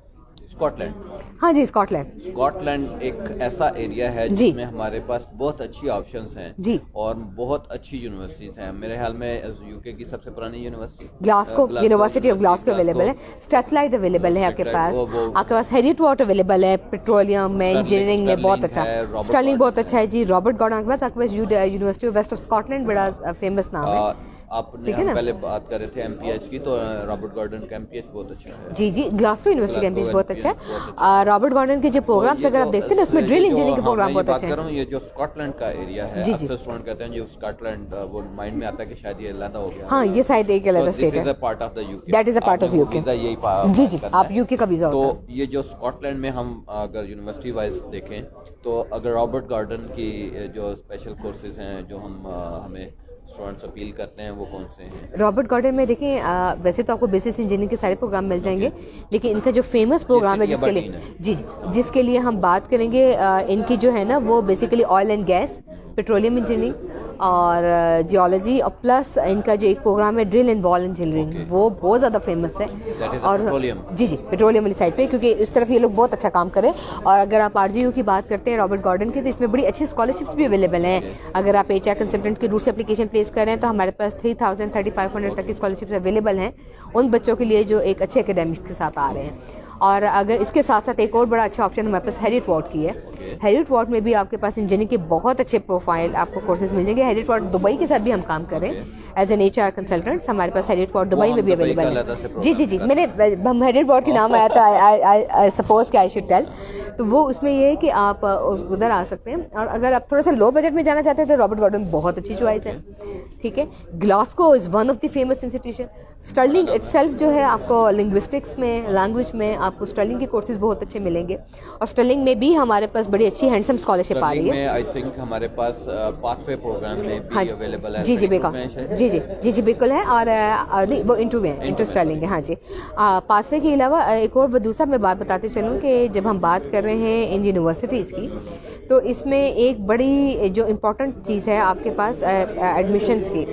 स्कॉटलैंड। हाँ जी, स्कॉटलैंड। स्कॉटलैंड एक ऐसा एरिया है जिसमें हमारे पास बहुत अच्छी ऑप्शंस हैं जी, और बहुत अच्छी यूनिवर्सिटीज हैं। मेरे ख्याल में यूके की सबसे पुरानी university Glasgow, university of Glasgow available है, स्ट्रैथलाइट अवेलेबल है आपके पास, आपके पास हेरिट वाट अवेलेबल है, पेट्रोलियम में, इंजीनियरिंग में बहुत अच्छा, स्टर्लिंग बहुत अच्छा है जी, रॉबर्ट गॉर्डन के पास आपके पास university of west of Scotland बड़ा फेमस नाम है। आपने हम पहले बात कर रहे थे एमपीएच की, तो रॉबर्ट गॉर्डन का एमपीएच बहुत अच्छा है जी जी, ग्लासगो यूनिवर्सिटी का एमपीएच बहुत अच्छा है। रॉबर्ट गॉर्डन के जो प्रोग्राम्स अगर आप देखते हैं उसमें ड्रिल इंजीनियरिंग के प्रोग्राम बहुत अच्छे हैं। ये जो स्कॉटलैंड का एरिया है, अक्सर स्टूडेंट कहते हैं जो स्कॉटलैंड, वो माइंड में आता है कि शायद ये अलग हो गया। हाँ, ये शायद एक अलग स्टेट है, part of the UK, that is a part of UK जी जी, आप यूके का वीजा होता है। तो ये जो स्कॉटलैंड में हम अगर यूनिवर्सिटी वाइज देखें तो अगर रॉबर्ट गॉर्डन की जो स्पेशल कोर्सेज हैं जो हम हमें स्टूडेंट्स अपील करते हैं वो कौन से हैं? रॉबर्ट गॉर्डन में देखें, वैसे तो आपको बेसिस इंजीनियरिंग के सारे प्रोग्राम मिल जाएंगे, लेकिन इनका जो फेमस प्रोग्राम है जिसके लिए जी जी जिसके लिए हम बात करेंगे, इनकी जो है ना वो basically oil and gas, petroleum engineering और जियोलॉजी, और प्लस इनका जो एक प्रोग्राम है ड्रिल एंड वॉल इंजीनियरिंग, वो बहुत ज़्यादा फेमस है। और जी जी, पेट्रोलियम वाली साइड पे, क्योंकि इस तरफ ये लोग बहुत अच्छा काम करें। और अगर आप आरजीयू की बात करते हैं रॉबर्ट गॉर्डन की, तो इसमें बड़ी अच्छी स्कॉलरशिप्स भी अवेलेबल हैं। अगर आप एचआर कंसल्टेंट के रूट से एप्लीकेशन प्लेस करें तो हमारे पास three thousand thirty five hundred तक की स्कॉलरशिप्स अवेलेबल हैं उन बच्चों के लिए जो एक अच्छे एकेडमिक्स के साथ आ रहे हैं। और अगर इसके साथ साथ एक और बड़ा अच्छा ऑप्शन हमारे पास हेरिट वॉट की है। हेरिट वॉट में भी आपके पास इंजीनियरिंग के बहुत अच्छे प्रोफाइल आपको कोर्सेज मिल जाएंगे। हेरिट वॉट दुबई के साथ भी हम काम करें as an H R consultant, हमारे पास हेरिट वॉट दुबई में भी अवेलेबल है जी जी जी। मैंने हम हेरिट वॉट के नाम आया था, आई सपोज कि आई शुड टेल, तो वो उसमें ये है कि आप उधर आ सकते हैं। और अगर आप थोड़ा सा लो बजट में जाना चाहते हैं तो रॉबर्ट गॉर्डन बहुत अच्छी चॉइस है, ठीक है। Glasgow is one of the famous institution. Stirling itself जो है, आपको लिंग्विस्टिक्स में, लैंग्वेज में आपको स्टर्लिंग के कोर्सेज बहुत अच्छे मिलेंगे। और स्टर्लिंग में भी हमारे पास बड़ी अच्छी हैंडसम स्कॉलरशिप आ रही है। आई थिंक हमारे पास पाथवे प्रोग्राम में भी अवेलेबल है जी जी बिल्कुल जी जी जी जी बिल्कुल है। और नहीं, वो इंटू में इंटू स्टर्लिंग है हाँ जी। पाथवे के अलावा एक और दूसरा मैं बात बताते चलूँ कि जब हम बात कर रहे हैं इन यूनिवर्सिटीज़ की, तो इसमें एक बड़ी जो इम्पोर्टेंट चीज़ है आपके पास एडमिशन्स की।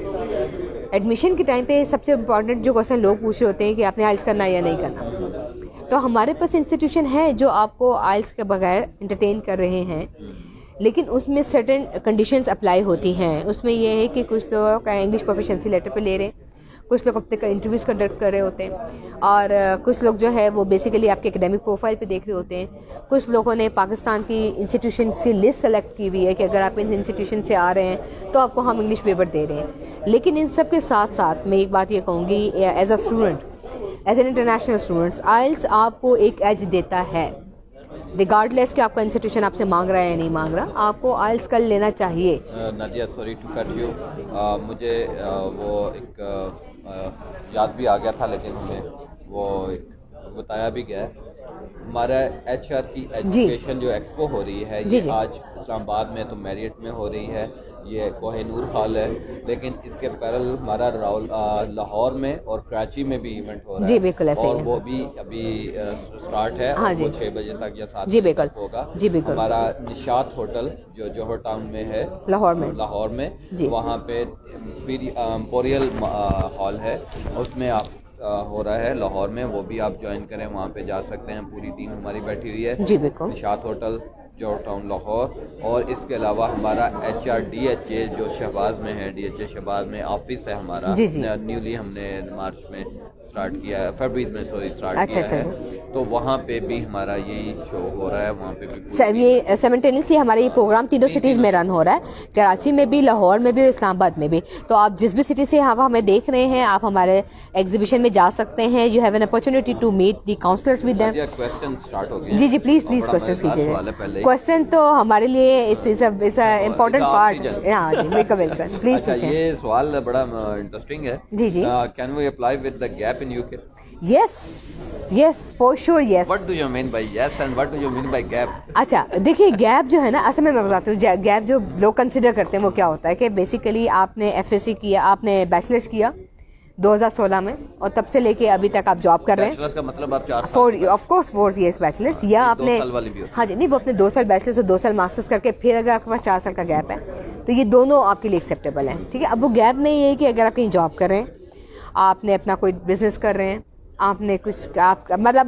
एडमिशन के टाइम पे सबसे इम्पोर्टेंट जो क्वेश्चन लोग पूछ रहे होते हैं कि आपने आइल्स करना है या नहीं करना, तो हमारे पास इंस्टीट्यूशन है जो आपको आइल्स के बगैर एंटरटेन कर रहे हैं, लेकिन उसमें सर्टेन कंडीशंस अप्लाई होती हैं। उसमें यह है कि कुछ लोग इंग्लिश प्रोफिशिएंसी लेटर पे ले रहे हैं, कुछ लोग अपने इंटरव्यूज़ कंडक्ट कर रहे होते हैं, और कुछ लोग जो है वो बेसिकली आपके एकेडमिक प्रोफाइल पे देख रहे होते हैं। कुछ लोगों ने पाकिस्तान की इंस्टीट्यूशन की लिस्ट सेलेक्ट की हुई है कि अगर आप इन इंस्टीट्यूशन से आ रहे हैं तो आपको हम इंग्लिश वेवर दे रहे हैं। लेकिन इन सब के साथ साथ मैं एक बात ये कहूँगी, as a student, as an international students, IELTS आपको एक एज देता है, रिगार्डलेस कि आपका इंस्टीट्यूशन आपसे मांग रहा है या नहीं मांग रहा, आपको आइल्स कर लेना चाहिए। Nadia, sorry to cut you, मुझे uh, वो एक uh, याद भी आ गया था, लेकिन हमें वो बताया भी गया है। हमारा एच आर की एजुकेशन जो एक्सपो हो रही है, ये आज इस्लामाबाद में तो मैरियट में हो रही है, ये कोहिनूर हॉल है, लेकिन इसके पैरल हमारा राहुल लाहौर में और कराची में भी इवेंट हो रहा जी, है बिल्कुल ऐसे और वो भी अभी स्टार्ट है। हाँ, वो छः बजे तक या सात जी बजे बिल्कुल तक होगा। जी बिल्कुल। हमारा निशात होटल जो जोहर टाउन में है, लाहौर में लाहौर में वहाँ पे एम्पोरियल हॉल है, उसमें आप हो रहा है लाहौर में, वो भी आप ज्वाइन करें, वहाँ पे जा सकते हैं। पूरी टीम हमारी बैठी हुई है जी बिल्कुल। Nishat hotel, Johar town, Lahore. और इसके अलावा हमारा H R D H A जो शहबाज में है, डी एच ए शहबाज में ऑफिस है हमारा, न्यूली हमने मार्च में स्टार्ट किया है, फरवरी में सॉरी स्टार्ट अच्छा, किया अच्छा, है। तो वहाँ पे भी हमारा यही शो हो रहा है, वहाँ पे भी ये साइमल्टेनियसली हमारा ये प्रोग्राम तीनों सिटीज़ में रन हो रहा है, कराची में भी, लाहौर में भी और इस्लामाबाद में भी। तो आप जिस भी सिटी से आप हमें देख रहे हैं, आप हमारे एग्जीबिशन में जा सकते हैं। You have an opportunity to meet the counsellors with them. Question start हो गए जी जी, प्लीज प्लीज क्वेश्चन कीजिए। क्वेश्चन तो हमारे लिए इस इम्पोर्टेंट पार्ट। हाँ जी बिल्कुल बिल्कुल, प्लीज पूछें। ये सवाल बड़ा इंटरेस्टिंग है जी जी। Can we apply with the gap in UK? Yes, yes, for sure, yes. What do you mean by yes and what do you mean by gap? अच्छा देखिए, गैप जो है ना, असल में मैं बताती हूँ, गैप जो लोग कंसिडर करते हैं वो क्या होता है कि बेसिकली आपने एफएससी किया, आपने बैचलर्स किया दो हज़ार सोलह में, और तब से लेके अभी तक आप जॉब कर रहे हैं। बैचलर्स का मतलब आप चार साल, four of course four year bachelors, या आपने हाँ जी नहीं, वो अपने दो साल बैचलर्स और दो साल मास्टर्स करके फिर अगर आपके पास चार साल का गैप है तो ये दोनों आपके लिए एक्सेप्टेबल है, ठीक है। अब वो गैप में ये है कि अगर आप कहीं जॉब कर रहे हैं, आपने अपना कोई बिजनेस कर रहे हैं, आपने कुछ आप मतलब आप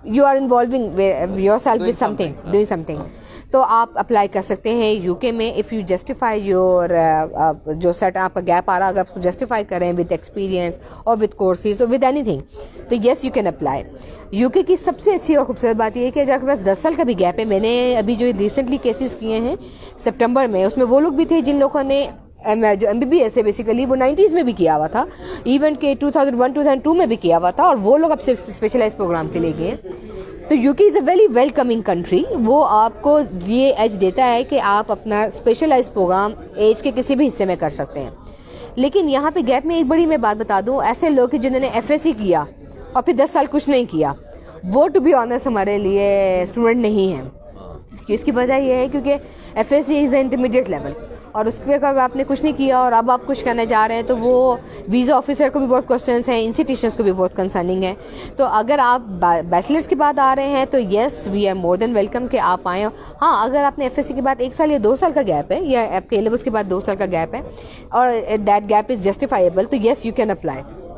you are involving yourself with something, doing something, तो आप अप्लाई कर सकते हैं यूके में। इफ़ यू जस्टिफाई योर जो सर्ट आपका गैप आ रहा है, अगर आप जस्टिफाई करें विद एक्सपीरियंस और विद कोर्सेज और विद एनीथिंग, तो yes you can apply. UK की सबसे अच्छी और खूबसूरत बात यह है कि अगर आपके पास दस साल का भी गैप है, मैंने अभी जो रिसेंटली केसेस किए हैं सितंबर में, उसमें वो लोग भी थे जिन लोगों ने जो एम बी बी एस है बेसिकली वो नाइन्टीज़ में भी किया हुआ था, इवन के two thousand one two thousand two में भी किया हुआ था, और वो लोग अब सिर्फ स्पेशलाइज प्रोग्राम के लिए गए। तो UK is a very welcoming country. वो आपको ये एज देता है कि आप अपना स्पेशलाइज प्रोग्राम एज के किसी भी हिस्से में कर सकते हैं। लेकिन यहाँ पे गैप में एक बड़ी मैं बात बता दूँ, ऐसे लोग जिन्होंने एफ एस सी किया और फिर दस साल कुछ नहीं किया, वो टू बी ऑनेस्ट हमारे लिए स्टूडेंट नहीं है। इसकी वजह यह है क्योंकि F S C is intermediate level, और उस पर अगर आपने कुछ नहीं किया और अब आप कुछ करने जा रहे हैं, तो वो वीज़ा ऑफिसर को भी बहुत क्वेश्चंस हैं, इंस्टीट्यूशंस को भी बहुत कंसर्निंग है। तो अगर आप बैचलर्स के बाद आ रहे हैं तो yes we are more than welcome कि आप आएँ। हाँ, अगर आपने एफएससी के बाद एक साल या दो साल का गैप है, या आपके ए लेवल्स के बाद दो साल का गैप है और दैट गैप इज़ जस्टिफाइबल, तो येस यू कैन अप्लाई।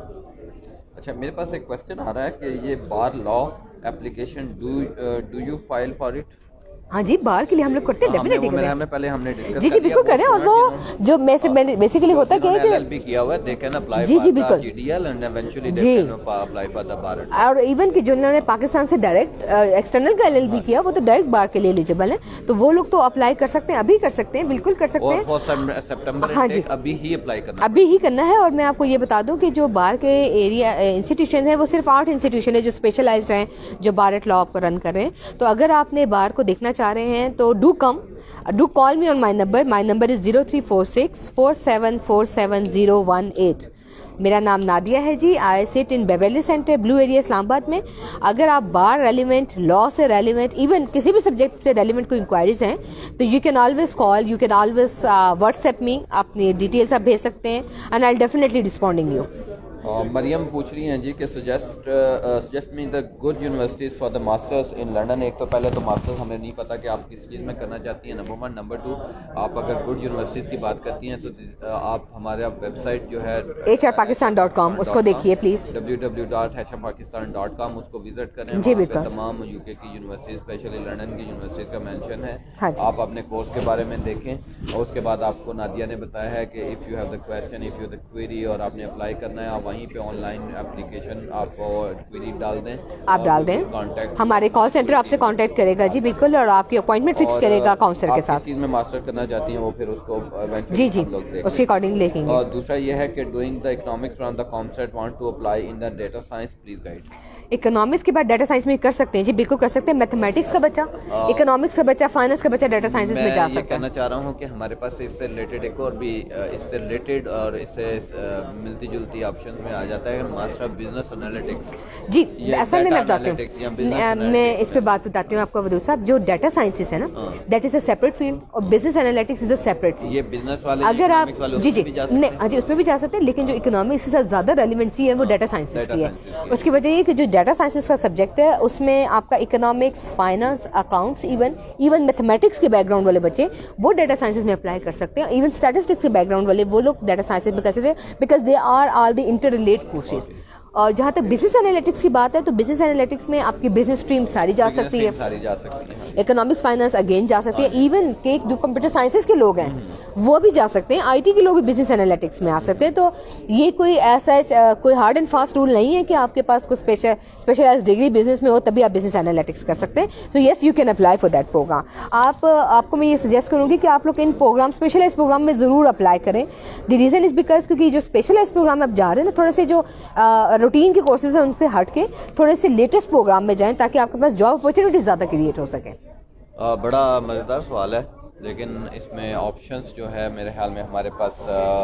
अच्छा, मेरे पास एक क्वेश्चन आ रहा है कि ये bar law application do do you file for it? हाँ जी, बार के लिए हम लोग करते हैं, डेफिनेटली हमने, हमने पहले हमने डिस्कस जी जी बिल्कुल करें। और वो जो बेसिकली होता क्या है कि एलएलबी किया हुआ है, दे कैन अप्लाई जी जी बिल्कुल GDL and eventually they can apply for the bar. और इवन कि जिन्होंने पाकिस्तान से डायरेक्ट एक्सटर्नल का एलएलबी किया, वो तो डायरेक्ट बार के लिए एलिजिबल है, तो वो लोग तो अप्लाई कर सकते हैं, अभी कर सकते हैं, बिल्कुल कर सकते हैं। सितंबर हाँ जी, अभी ही अप्लाई करना अभी ही करना है। और मैं आपको ये बता दूं कि जो बार के एरिया इंस्टीट्यूशन है वो सिर्फ आठ इंस्टीट्यूशन है जो स्पेशलाइज्ड हैं, जो बार एट लॉ आपको रन कर रहे हैं। तो अगर आपने बार को देखना चाह रहे हैं तो do come, do call me on my number. My number is zero three four six four seven four seven zero one eight. मेरा नाम नादिया है जी। I sit in Beverly centre, blue area, Islamabad में। अगर आप बार रेलिवेंट, लॉ से relevant, even किसी भी सब्जेक्ट से रेलिवेंट कोई इंक्वायरीज हैं, तो you can always call, you can always WhatsApp me, अपनी डिटेल्स आप भेज सकते हैं, and I definitely responding you. Mariam पूछ रही हैं जी कि suggest suggest me the good universities for the masters in London. एक तो पहले तो मास्टर्स हमें नहीं पता कि आप किस चीज़ में करना चाहती हैं, नंबर वन। नंबर टू, आप अगर गुड यूनिवर्सिटीज़ की बात करती हैं तो आप हमारा वेबसाइट जो है H R Pakistan dot com, उसको देखिए please, W W W dot H R Pakistan dot com, उसको विजिट करें। जी बिल्कुल, तमाम यूके की यूनिवर्सिटीज़, स्पेशली लंदन की यूनिवर्सिटीज़ का मेंशन है। हाँ, आप अपने कोर्स के बारे में देखें, और उसके बाद आपको नादिया ने बताया है कि if you have the question, if you the query, और आपने अप्लाई करना है, आप वहीं पे ऑनलाइन एप्लीकेशन आप क्वेरी डाल दें, आप डाल दें, कॉन्टैक्ट हमारे कॉल सेंटर आपसे कांटेक्ट करेगा जी बिल्कुल, और आपकी अपॉइंटमेंट फिक्स करेगा काउंसलर के साथ। चीज़ में मास्टर करना चाहती हैं वो फिर उसको जी जी उसके अकॉर्डिंग लिखेंगे। और दूसरा ये है कि doing the economics from the COMSATS want to apply in the data science, please guide. Economics के बाद डाटा साइंस में कर सकते हैं जी बिल्कुल कर सकते हैं। मैथमेटिक्स का बच्चा, इकोनॉमिक्स का बच्चा, फाइनेंस का बच्चा डाटा साइंसेस में जा सकता है। मैं कहना चाह रहा हूँ कि हमारे पास इससे रिलेटेड एक और भी इससे रिलेटेड और इससे मिलती जुलती ऑप्शन में आ जाता है मास्टर बिजनेस एनालिटिक्स। जी असल में मैं बताती हूँ, मैं इस पे बात बताती हूँ आपको वदूद साहब। जो डाटा साइंसेस है ना, that is a separate field, और business analytics is a separate field. ये बिजनेस वाले अगर आप जी जी नहीं हाँ जी उसमें भी जा सकते हैं, लेकिन जो इकोनॉमिक्स से ज्यादा रेलिवेंसी है वो डाटा साइंसेस की है। उसकी वजह ये कि जो डाटा साइंसेस का सब्जेक्ट है उसमें आपका economics, finance, accounts, even even mathematics के बैकग्राउंड वाले बच्चे वो डाटा साइंसेस में अप्लाई कर सकते हैं। इवन स्टैटिस्टिक्स के बैकग्राउंड वाले वो लोग डाटा साइंसेस में कर सकते हैं, because they are all the interrelated courses. और जहाँ तक बिजनेस एनालिटिक्स की बात है तो बिजनेस एनालिटिक्स में आपकी बिजनेस स्ट्रीम सारी जा सकती है, सारी जा सकती है। इकोनॉमिक्स, फाइनेंस अगेन जा सकती है, इवन के जो कंप्यूटर साइंसेस के लोग हैं वो भी जा सकते हैं, आईटी के लोग भी बिजनेस एनालिटिक्स में आ सकते हैं। तो ये कोई ऐसा कोई हार्ड एंड फास्ट रूल नहीं है कि आपके पास कोई स्पेशल स्पेशलाइज डिग्री बिजनेस में हो तभी आप बिजनेस एनालिटिक्स कर सकते हैं। So yes you can apply for that programme. आप आपको मैं ये सजेस्ट करूँगी कि आप लोग इन प्रोग्राम स्पेशलाइज प्रोग्राम में ज़रूर अप्लाई करें। द रीज़न इज़ बिकॉज क्योंकि जो स्पेशलाइज प्रोग्राम में आप जा रहे हैं ना, थोड़े से जो रूटीन के कोर्सेज हैं उनसे हट के थोड़े से लेटेस्ट प्रोग्राम में जाएं ताकि आपके पास जॉब अपॉर्चुनिटी ज़्यादा क्रिएट हो सके। आ, बड़ा मज़ेदार सवाल है, लेकिन इसमें ऑप्शंस जो है मेरे ख्याल में हमारे पास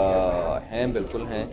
आ, हैं, बिल्कुल हैं।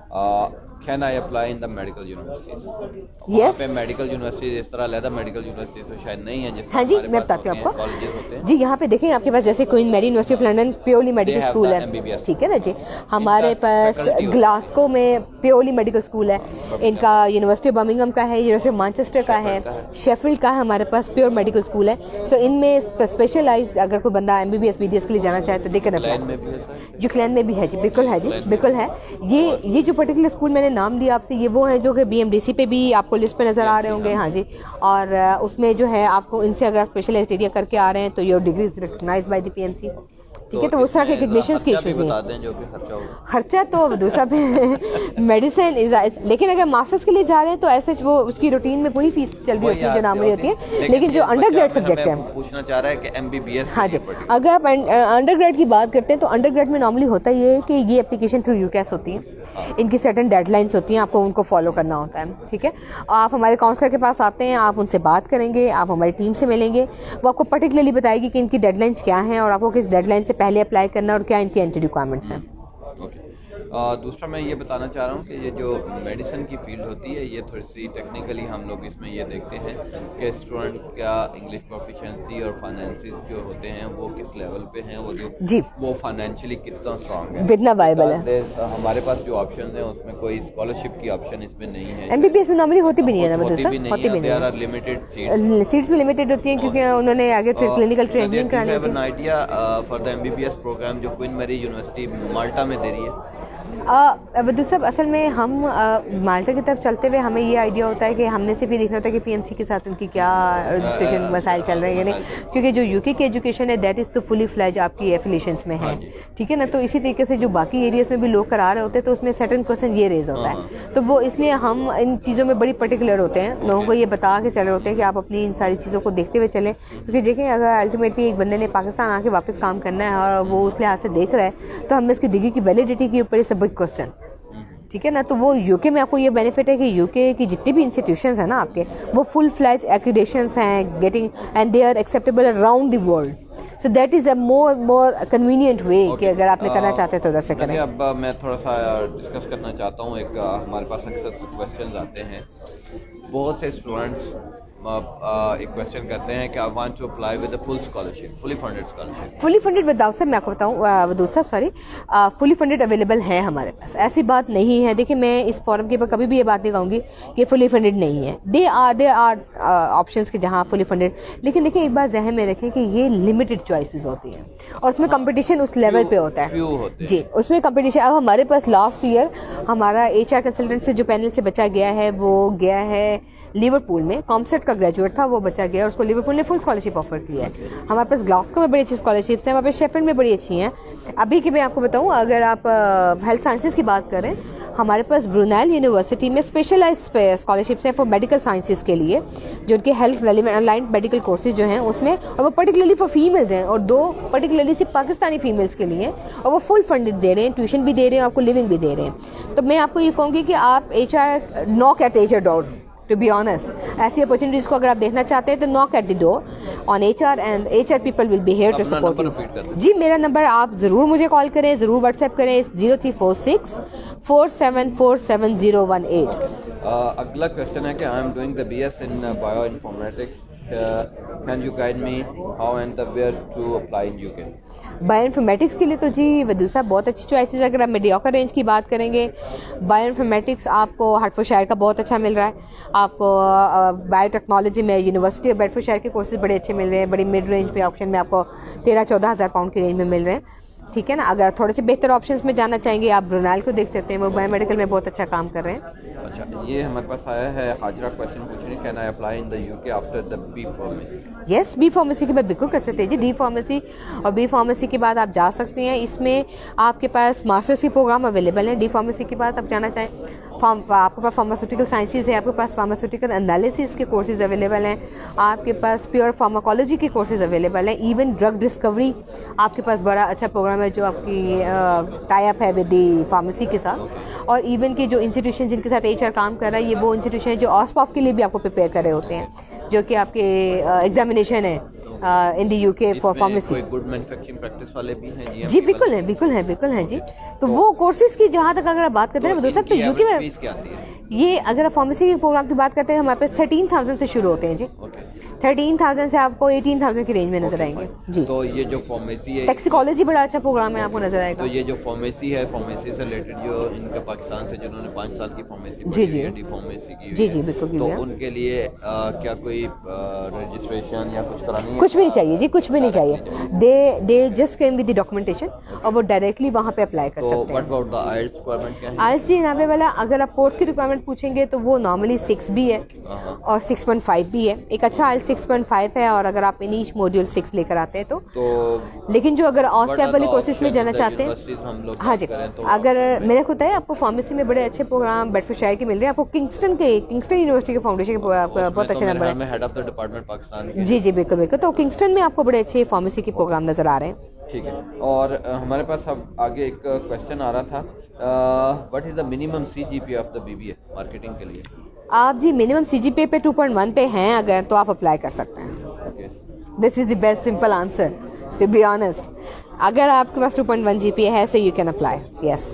Can I apply in the medical universities? Yes, पे मेडिकल यूनिवर्सिटीज इस तरह अलग मेडिकल यूनिवर्सिटीज तो शायद नहीं है जिसमें हाँ जी मैं बताती हूँ आपको जी। यहाँ पे देखें आपके पास जैसे Queen Mary university of London purely medical school है, ठीक है ना जी। हमारे पास ग्लासगो में प्योरली मेडिकल स्कूल है, इनका यूनिवर्सिटी बर्मिंघम का है, यूनिवर्सिटी ऑफ मैनचेस्टर का है, शेफील्ड का है हमारे पास प्योर मेडिकल स्कूल है। सो इनमें स्पेशलाइज अगर कोई बंदा M B B S B D S के लिए जाना चाहे तो देखें, यूक्लैन में भी है जी, बिल्कुल है जी, बिल्कुल है। ये ये जो पर्टिकुलर स्कूल मैंने नाम दिया आपसे, ये वो हैं जो कि बीएमडीसी पे भी आपको लिस्ट पे नज़र आ रहे होंगे। हाँ जी, और उसमें जो है आपको इनसे अगर आप स्पेशलाइज्ड एरिया करके आ रहे हैं तो your degree is recognised by the PMC. ठीक है, तो उस तरह के रिकग्निशंस के इश्यूज नहीं। खर्चा तो दूसरा पे मेडिसिन इज, लेकिन अगर मास्टर्स के लिए जा रहे हैं तो ऐसे वो उसकी रूटीन में वही फीस चल रही होती है जो नामरी होती है, लेकिन जो अंडर ग्रेड सब्जेक्ट है पूछना चाह रहा है कि एमबीबीएस। हाँ जी, अगर आप अंडर ग्रेड की बात करते हैं तो अंडर ग्रेड में नॉर्मली होता ये है कि ये एप्लीकेशन थ्रू यूकैस होती है, इनकी सर्टेन डेडलाइंस होती हैं, आपको उनको फॉलो करना होता है। ठीक है, आप हमारे काउंसलर के पास आते हैं, आप उनसे बात करेंगे, आप हमारी टीम से मिलेंगे, वो आपको पर्टिकुलरली बताएगी कि इनकी डेडलाइंस क्या हैं और आपको किस डेडलाइन से पहले अप्लाई करना और क्या इनकी एंट्री रिक्वायरमेंट्स हैं। Uh, दूसरा मैं ये बताना चाह रहा हूँ कि ये जो मेडिसिन की फील्ड होती है ये थोड़ी सी टेक्निकली हम लोग इसमें ये देखते हैं कि स्टूडेंट का इंग्लिश प्रोफिशिएंसी और फाइनेंसिस जो होते हैं वो किस लेवल पे हैं, वो जो जी वो फाइनेंशियली कितना स्ट्रांग है, कितना वायबल है। हमारे पास जो ऑप्शन है उसमें कोई स्कॉलरशिप की ऑप्शन इसमें नहीं है। एमबीबीएस में नॉर्मली होती भी नहीं है ना, होती भी होती भी नहीं है, लिमिटेड सीट्स भी लिमिटेड होती हैं क्योंकि उन्होंने आगे क्लिनिकल ट्रेनिंग करानी होती है। Idea for the MBBS programme जो क्वीन मैरी यूनिवर्सिटी माल्टा में दे रही है। वदूद साहब, असल में हम माल्टा की तरफ चलते हुए हमें ये आइडिया होता है कि हमने सिर्फ ये देखना होता है कि पीएमसी के साथ उनकी क्या रजिस्ट्रेशन मसाइल चल रहे हैं, नहीं क्योंकि जो यूके की एजुकेशन है दैट इज़ तो फुली फ्लैज आपकी एफिलिएशंस में है। ठीक है ना, तो इसी तरीके से जो बाकी एरियाज में भी लोग करा रहे होते हैं तो उसमें सर्टेन क्वेश्चन ये रेज होता है, तो वो इसलिए हम इन चीज़ों में बड़ी पर्टिकुलर होते हैं, लोगों को ये बता के चल रहे होते हैं कि आप अपनी इन सारी चीज़ों को देखते हुए चलें, क्योंकि देखें अगर अल्टीमेटली एक बंदे ने पाकिस्तान आके वापस काम करना है और वो उस लिहाज से देख रहा है तो हमें उसकी डिग्री की वैलिडिटी के ऊपर इस बिग क्वेश्चन। ठीक है ना, तो वो यूके में आपको ये बेनिफिट है कि यूके की जितनी भी इंस्टीट्यूशंस हैं ना आपके, वो फुल फ्लैज एक्रीडेशंस हैं getting and they are acceptable around the world, so that is a more more convenient way कि अगर आपने करना चाहते हैं तो उधर से करें। अब मैं थोड़ा सा डिस्कस करना चाहता हूँ, एक हमारे पास अक्सर क्वेश्चन आते हैं, बहुत से स्टूडेंट्स एक क्वेश्चन करते हैं कि I want to apply with a full scholarship, fully funded scholarship. Fully funded without sir मैं आपको बताऊं वदूद साहब सॉरी फुली फंडेड अवेलेबल है हमारे पास, ऐसी बात नहीं है। देखिए मैं इस फॉरम के ऊपर कभी भी ये बात नहीं कहूँगी कि फुली फंडेड नहीं है, they are they are options के जहाँ फुली फंडेड, लेकिन देखिए एक बात जहन में रखें कि ये लिमिटेड चॉइसेस होती हैं और उसमें कंपटीशन उस लेवल पे होता है जी, उसमें कंपटीशन। अब हमारे पास लास्ट ईयर हमारा एच आर कंसल्टेंट से जो पैनल से बचा गया है वो गया है लिवरपूल में, कॉमसेट का ग्रेजुएट था, वो बचा गया और उसको लिवरपूल ने फुल स्कॉलरशिप ऑफर किया है। हमारे पास ग्लास्को में बड़ी अच्छी स्कॉलरशिप्स हैं, हमारे पास शेफील्ड में बड़ी अच्छी हैं। अभी की मैं आपको बताऊं, अगर आप हेल्थ साइंसेज की बात करें, हमारे पास ब्रुनेल यूनिवर्सिटी में स्पेशलाइज स्कॉलरशिप्स हैं फॉर मेडिकल साइंसेज के लिए, जो उनके health relevant allied medical courses जो हैं उसमें, और वो पर्टिकुलरली फॉर फीमेल्स हैं और दो पर्टिकुलरली सिर्फ पाकिस्तानी फीमेल्स के लिए, और वो फुल फंडेड दे रहे हैं, ट्यूशन भी दे रहे हैं, आपको लिविंग भी दे रहे हैं। तो मैं आपको ये कहूँगी कि आप H R knock at H R dot to be honest, ऐसी अपॉर्चुनिटीज को अगर आप देखना चाहते हैं तो knock at the door on H R and H R people will be here to support you. जी मेरा नंबर आप ज़रूर मुझे कॉल करें, ज़रूर व्हाट्सएप करें, zero three four six four seven four seven zero one eight. अगला क्वेश्चन है कि I am doing the B S in bioinformatics, can you guide me how and the where to apply in UK. Bioinformatics के लिए तो जी वदूद साहब बहुत अच्छी choices. अगर आप मीडियोकर रेंज की बात करेंगे, बायो इन्फॉर्मेटिक्स आपको हार्टफोर्डशायर का बहुत अच्छा मिल रहा है, आपको बायोटेक्नोलॉजी में यूनिवर्सिटी ऑफ बेडफोर्डशायर के कोर्सेज बड़े अच्छे मिल रहे हैं, बड़ी मिड रेंज पे ऑप्शन में आपको तेरह चौदह हज़ार पाउंड की रेंज में मिल रहे हैं। ठीक है ना, अगर थोड़े से बेहतर ऑप्शंस में जाना चाहेंगे आप ब्रुनेल को देख सकते हैं, वो बायोमेडिकल में बहुत अच्छा काम कर रहे हैं। अच्छा, ये हमारे पास आया है हाजरा क्वेश्चन पूछ रही है, can I apply in the UK after the B pharmacy. Yes, B pharmacy के बाद बिल्कुल कर सकते हैं जी, डी फार्मेसी और बी फार्मेसी के बाद आप जा सकते हैं। इसमें आपके पास मास्टर्स के प्रोग्राम अवेलेबल हैं। डी फार्मेसी के बाद आप जाना चाहें, फार्म आपके पास फार्मास्यूटिकल साइंसेज है, आपके पास फार्मास्यूटिकल एनालिसिस के कोर्सेज अवेलेबल हैं, आपके पास प्योर फार्माकोलॉजी के कोर्सेज अवेलेबल हैं, इवन ड्रग डिस्कवरी आपके पास बड़ा अच्छा प्रोग्राम है जो आपकी टाई अप है विद दी फार्मेसी के साथ। और इवन के जो इंस्टीट्यूशन जिनके साथ एच आर काम कर रहा है, ये वो इंस्टीट्यूशन है जो ऑस्पॉफ के लिए भी आपको प्रिपेयर कर रहे होते हैं, जो कि आपके एग्जामिनेशन है in the UK for pharmacy. Good manufacturing practice वाले भी हैं जी, बिल्कुल है, बिल्कुल है, बिल्कुल है जी। तो वो कोर्सेज की जहाँ तक अगर आप बात करते हैं दोस्तों, तो यूके में ये अगर आप फार्मेसी के प्रोग्राम की बात करते हैं हमारे पास थर्टीन थाउजेंड से शुरू होते हैं जी, थर्टीन थाउजेंड से आपको एटीन थाउजेंड की रेंज में नजर आएंगे जी। तो ये जो फार्मेसी है, टैक्सिकोलॉजी बड़ा अच्छा प्रोग्राम है, आपको नजर आएगा। तो ये जो फार्मेसी है, फार्मेसी से रिलेटेड जो इनके पाकिस्तान से जिन्होंने पाँच साल की फार्मेसी जी जी डी फार्मेसी की जी जी बिल्कुल, तो उनके लिए आ, क्या कोई रजिस्ट्रेशन या कुछ करानी है? कुछ भी नहीं चाहिए जी, कुछ भी नहीं चाहिए। They they just came with the documentation और वो डायरेक्टली वहाँ पे अप्लाई कर सकते हैं। What about the IELTS requirement क्या है? आइल्स जी यहाँ पे वाला अगर आप कोर्स की रिक्वायरमेंट पूछेंगे तो वो नॉर्मली सिक्स भी है और सिक्स पॉइंट फाइव भी है। एक अच्छा आइल्स सिक्स पॉइंट फाइव है और अगर आप इन ईच मॉड्यूल सिक्स लेकर आते हैं तो, तो लेकिन जो अगर ऑस पेपर वाली कोर्सेज में जाना चाहते हैं, हाँ जी, तो अगर मैंने खुद है आपको फार्मेसी में बड़े अच्छे प्रोग्राम बेडफोर्डशायर के मिल रहे हैं। आपको किंगस्टन के किंगस्टन यूनिवर्सिटी के फाउंडेशन के बहुत अच्छे नंबर है। Head of the department Pakistan जी जी बिल्कुल बिल्कुल, तो किंगस्टन में आपको बड़े अच्छे फार्मेसी के प्रोग्राम नजर आ रहे हैं। ठीक है। और हमारे पास अब आगे एक क्वेश्चन आ रहा था, what is the minimum CGPA of the BBA marketing के लिए? आप जी मिनिमम सीजीपीए पे टू पॉइंट वन पे हैं अगर तो आप अप्लाई कर सकते हैं। This is the best simple answer to be honest. अगर आपके पास टू पॉइंट वन जीपीए है so you can apply, yes.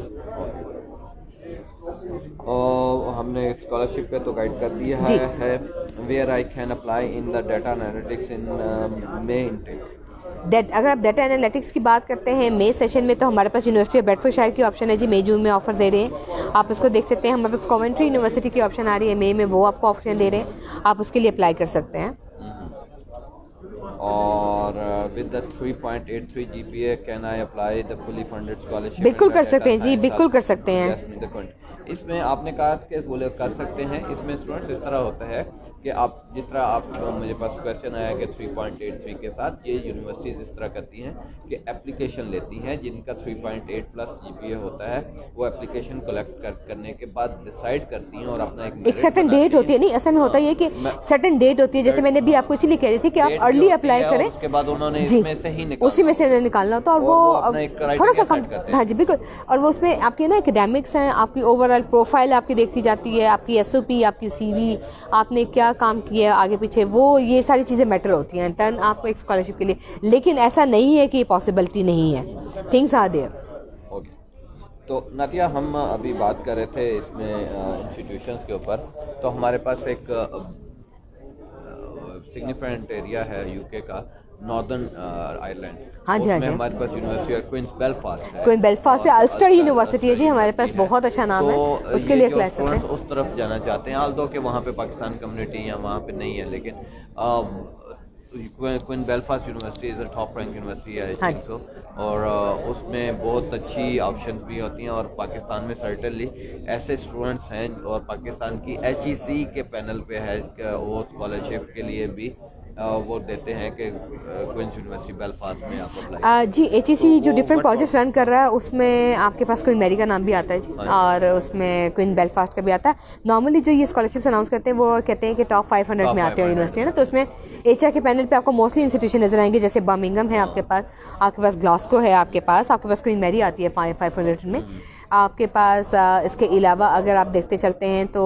और हमने स्कॉलरशिप पे तो गाइड कर दिया है, है where I can apply in the data analytics in May intake. डेट अगर आप डाटा एनालिटिक्स की बात करते हैं मई सेशन में तो हमारे पास यूनिवर्सिटी ऑफ बेडफोर्डशायर की ऑप्शन है जी, मई जून में ऑफर दे रहे हैं, आप उसको देख सकते हैं। हमारे पास कॉवेंट्री यूनिवर्सिटी की ऑप्शन आ रही है मई में, वो आपको ऑप्शन दे रहे हैं, आप उसके लिए अप्लाई कर सकते हैं। और with the three point eight three GPA can I apply the fully funded scholarship? बिल्कुल कर सकते हैं जी, बिल्कुल कर सकते हैं। इसमें आपने कहा कि बोले कर सकते हैं, इसमें स्टूडेंट्स इस तरह होता है कि आप जिस तरह आप मुझे पास क्वेश्चन आया कि थ्री पॉइंट एट थ्री के साथ ये यूनिवर्सिटीज इस तरह करती हैं कि एप्लीकेशन लेती हैं जिनका three point eight plus GPA होता है, वो एप्लीकेशन कलेक्ट कर, करने के बाद डिसाइड करती हैं और अपना एक एक सर्टेन डेट होती है। नहीं, ऐसा में होता है कि सर्टेन डेट होती है, जैसे मैंने भी आपको इसीलिए कह रही थी कि आप अर्ली अप्लाई करें, उसके बाद उन्होंने इसमें से ही निकालना, उसी में से निकालना होता है और वो थोड़ा सा कम, हाँ जी बिल्कुल, और वो उसमें आपके ना एकेडमिक्स हैं, आपकी ओवरऑल प्रोफाइल आपकी देखी जाती है, आपकी एसओपी, आपकी सीवी, आपने क्या काम किया आगे पीछे, वो ये सारी चीज़ें मैटर होती हैं तन आपको एक स्कॉलरशिप के लिए। लेकिन ऐसा नहीं है कि ये पॉसिबिलिटी नहीं है, थिंग्स आर देयर। ओके, तो नातिया हम अभी बात कर रहे थे इसमें इंस्टीट्यूशंस के ऊपर, तो हमारे पास एक सिग्निफिकेंट एरिया है यूके का, नॉर्दर्न आयरलैंड। हाँ जी, हाँ जी, हमारे पास यूनिवर्सिटी है क्वींस बेलफास्ट है, क्वींस बेलफास्ट है, अल्स्टर यूनिवर्सिटी है जी हमारे पास, बहुत अच्छा नाम है, उसके लिए क्लास है। उस तरफ जाना चाहते हैं, आल्दो कि वहाँ पे पाकिस्तान कम्युनिटी या वहाँ पे नहीं है, लेकिन Queens Belfast university is a top rank university है, आई थिंक सो, और उसमें बहुत अच्छी ऑप्शंस भी होती हैं और पाकिस्तान में सर्टेनली ऐसे स्टूडेंट्स हैं और पाकिस्तान की एच ई सी के पैनल पे है वो स्कॉलरशिप के लिए भी वो देते हैं कि क्वींस यूनिवर्सिटी बेलफास्ट में आप अप्लाई जी। एचईसी तो जो डिफरेंट प्रोजेक्ट्स रन कर रहा है उसमें आपके पास क्वीन मैरी का नाम भी आता है जी, और उसमें क्वीन बेलफास्ट का भी आता है। नॉर्मली जो ये स्कॉलरशिप्स अनाउंस करते हैं वो कहते हैं कि टॉप फाइव हंड्रेड में आते हैं यूनिवर्सिटी है ना, तो उसमें एचआर के पैनल पे आपको मोस्टली इंस्टीट्यूशन नजर आएंगे, जैसे बर्मिंघम है आपके पास, आपके पास ग्लासगो है, आपके पास आपके पास क्वीन मैरी आती है फाइव फाइव हंड्रेड में आपके पास। इसके अलावा अगर आप देखते चलते हैं तो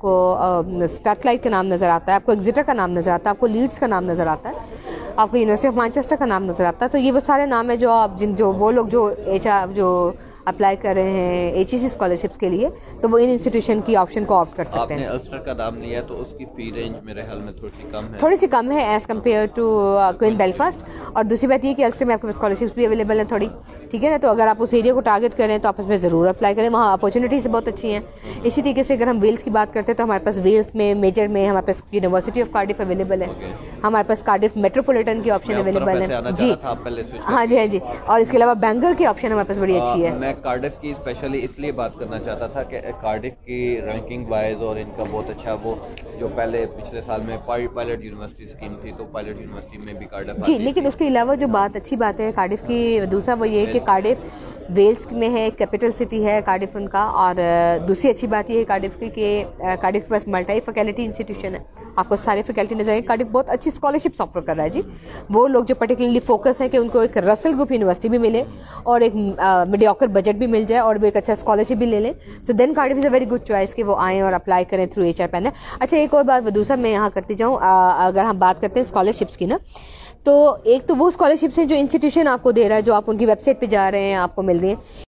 आपको स्ट्रैथलाइट का नाम नज़र आता है, आपको एग्जिटर का नाम नज़र आता है, आपको लीड्स का नाम नज़र आता है, आपको यूनिवर्सिटी ऑफ मैनचेस्टर का नाम नज़र आता है। तो ये वो सारे नाम है जो आप जिन जो वो लोग जो एच आर जो अप्लाई कर रहे हैं एचईसी स्कॉलरशिप्स के लिए, तो वो इन इंस्टीट्यूशन की ऑप्शन को ऑप्ट कर सकते हैं। आपने अल्स्टर का नाम लिया तो उसकी फी रेंज मेरे ख्याल में थोड़ी सी कम है, थोड़ी सी कम है as compare to Queen Belfast. और दूसरी बात ये कि अल्स्टर में आपके पास स्कॉलरशिप्स भी अवेलेबल है थोड़ी, ठीक है ना, तो अगर आप उस एरिया को टारगेट करें तो आप उसमें ज़रूर अप्लाई करें, वहाँ अपॉर्चुनिटीज़ बहुत अच्छी हैं। इसी तरीके से अगर हम वेल्स की बात करते हैं तो हमारे पास वेल्स में मेजर में हमारे पास यूनिवर्सिटी ऑफ कार्डिफ अवेलेबल है, हमारे पास कार्डिफ मेट्रोपोलिटन की ऑप्शन अवेलेबल है जी, हाँ जी हाँ जी, और इसके अलावा बैंगलोर की ऑप्शन हमारे पास बड़ी अच्छी है। मैं कार्डिफ की स्पेशली इसलिए बात करना चाहता था कि कार्डिफ की रैंकिंग वाइज और इनका बहुत अच्छा, वो जो पहले पिछले साल में पायलट यूनिवर्सिटी स्कीम थी तो पायलट यूनिवर्सिटी में भी कार्डिफ जी, लेकिन उसके अलावा जो बात अच्छी बात है कार्डिफ की, दूसरा वो ये है कि कार्डिफ वेल्स में है, कैपिटल सिटी है कार्डिफ उनका, और दूसरी अच्छी बात ये है कार्डिफ की कि कार्डिफ के पास मल्टी फैकल्टी इंस्टीट्यूशन है, आपको सारे फैकल्टी नजर आएंगे। कार्डिफ बहुत अच्छी स्कॉलरशिप ऑफर कर रहा है जी, वो लोग जो पर्टिकुलरली फोकस है कि उनको एक रसल ग्रुप यूनिवर्सिटी भी मिले और एक मीडियोकर बजट भी मिल जाए और वो एक अच्छा स्कॉलरशिप भी ले लें, so then Cardiff is a very good choice कि वो आएँ और अप्लाई करें थ्रू एच आर पैनल। अच्छा, एक और बात दूसरा मैं यहाँ करती जाऊँ, अगर हम बात करते हैं स्कॉलरशिप्स की ना, तो एक तो वो स्कॉलरशिप्स हैं जो इंस्टीट्यूशन आपको दे रहा है, जो आप उनकी वेबसाइट पे जा रहे हैं आपको मिल रही है।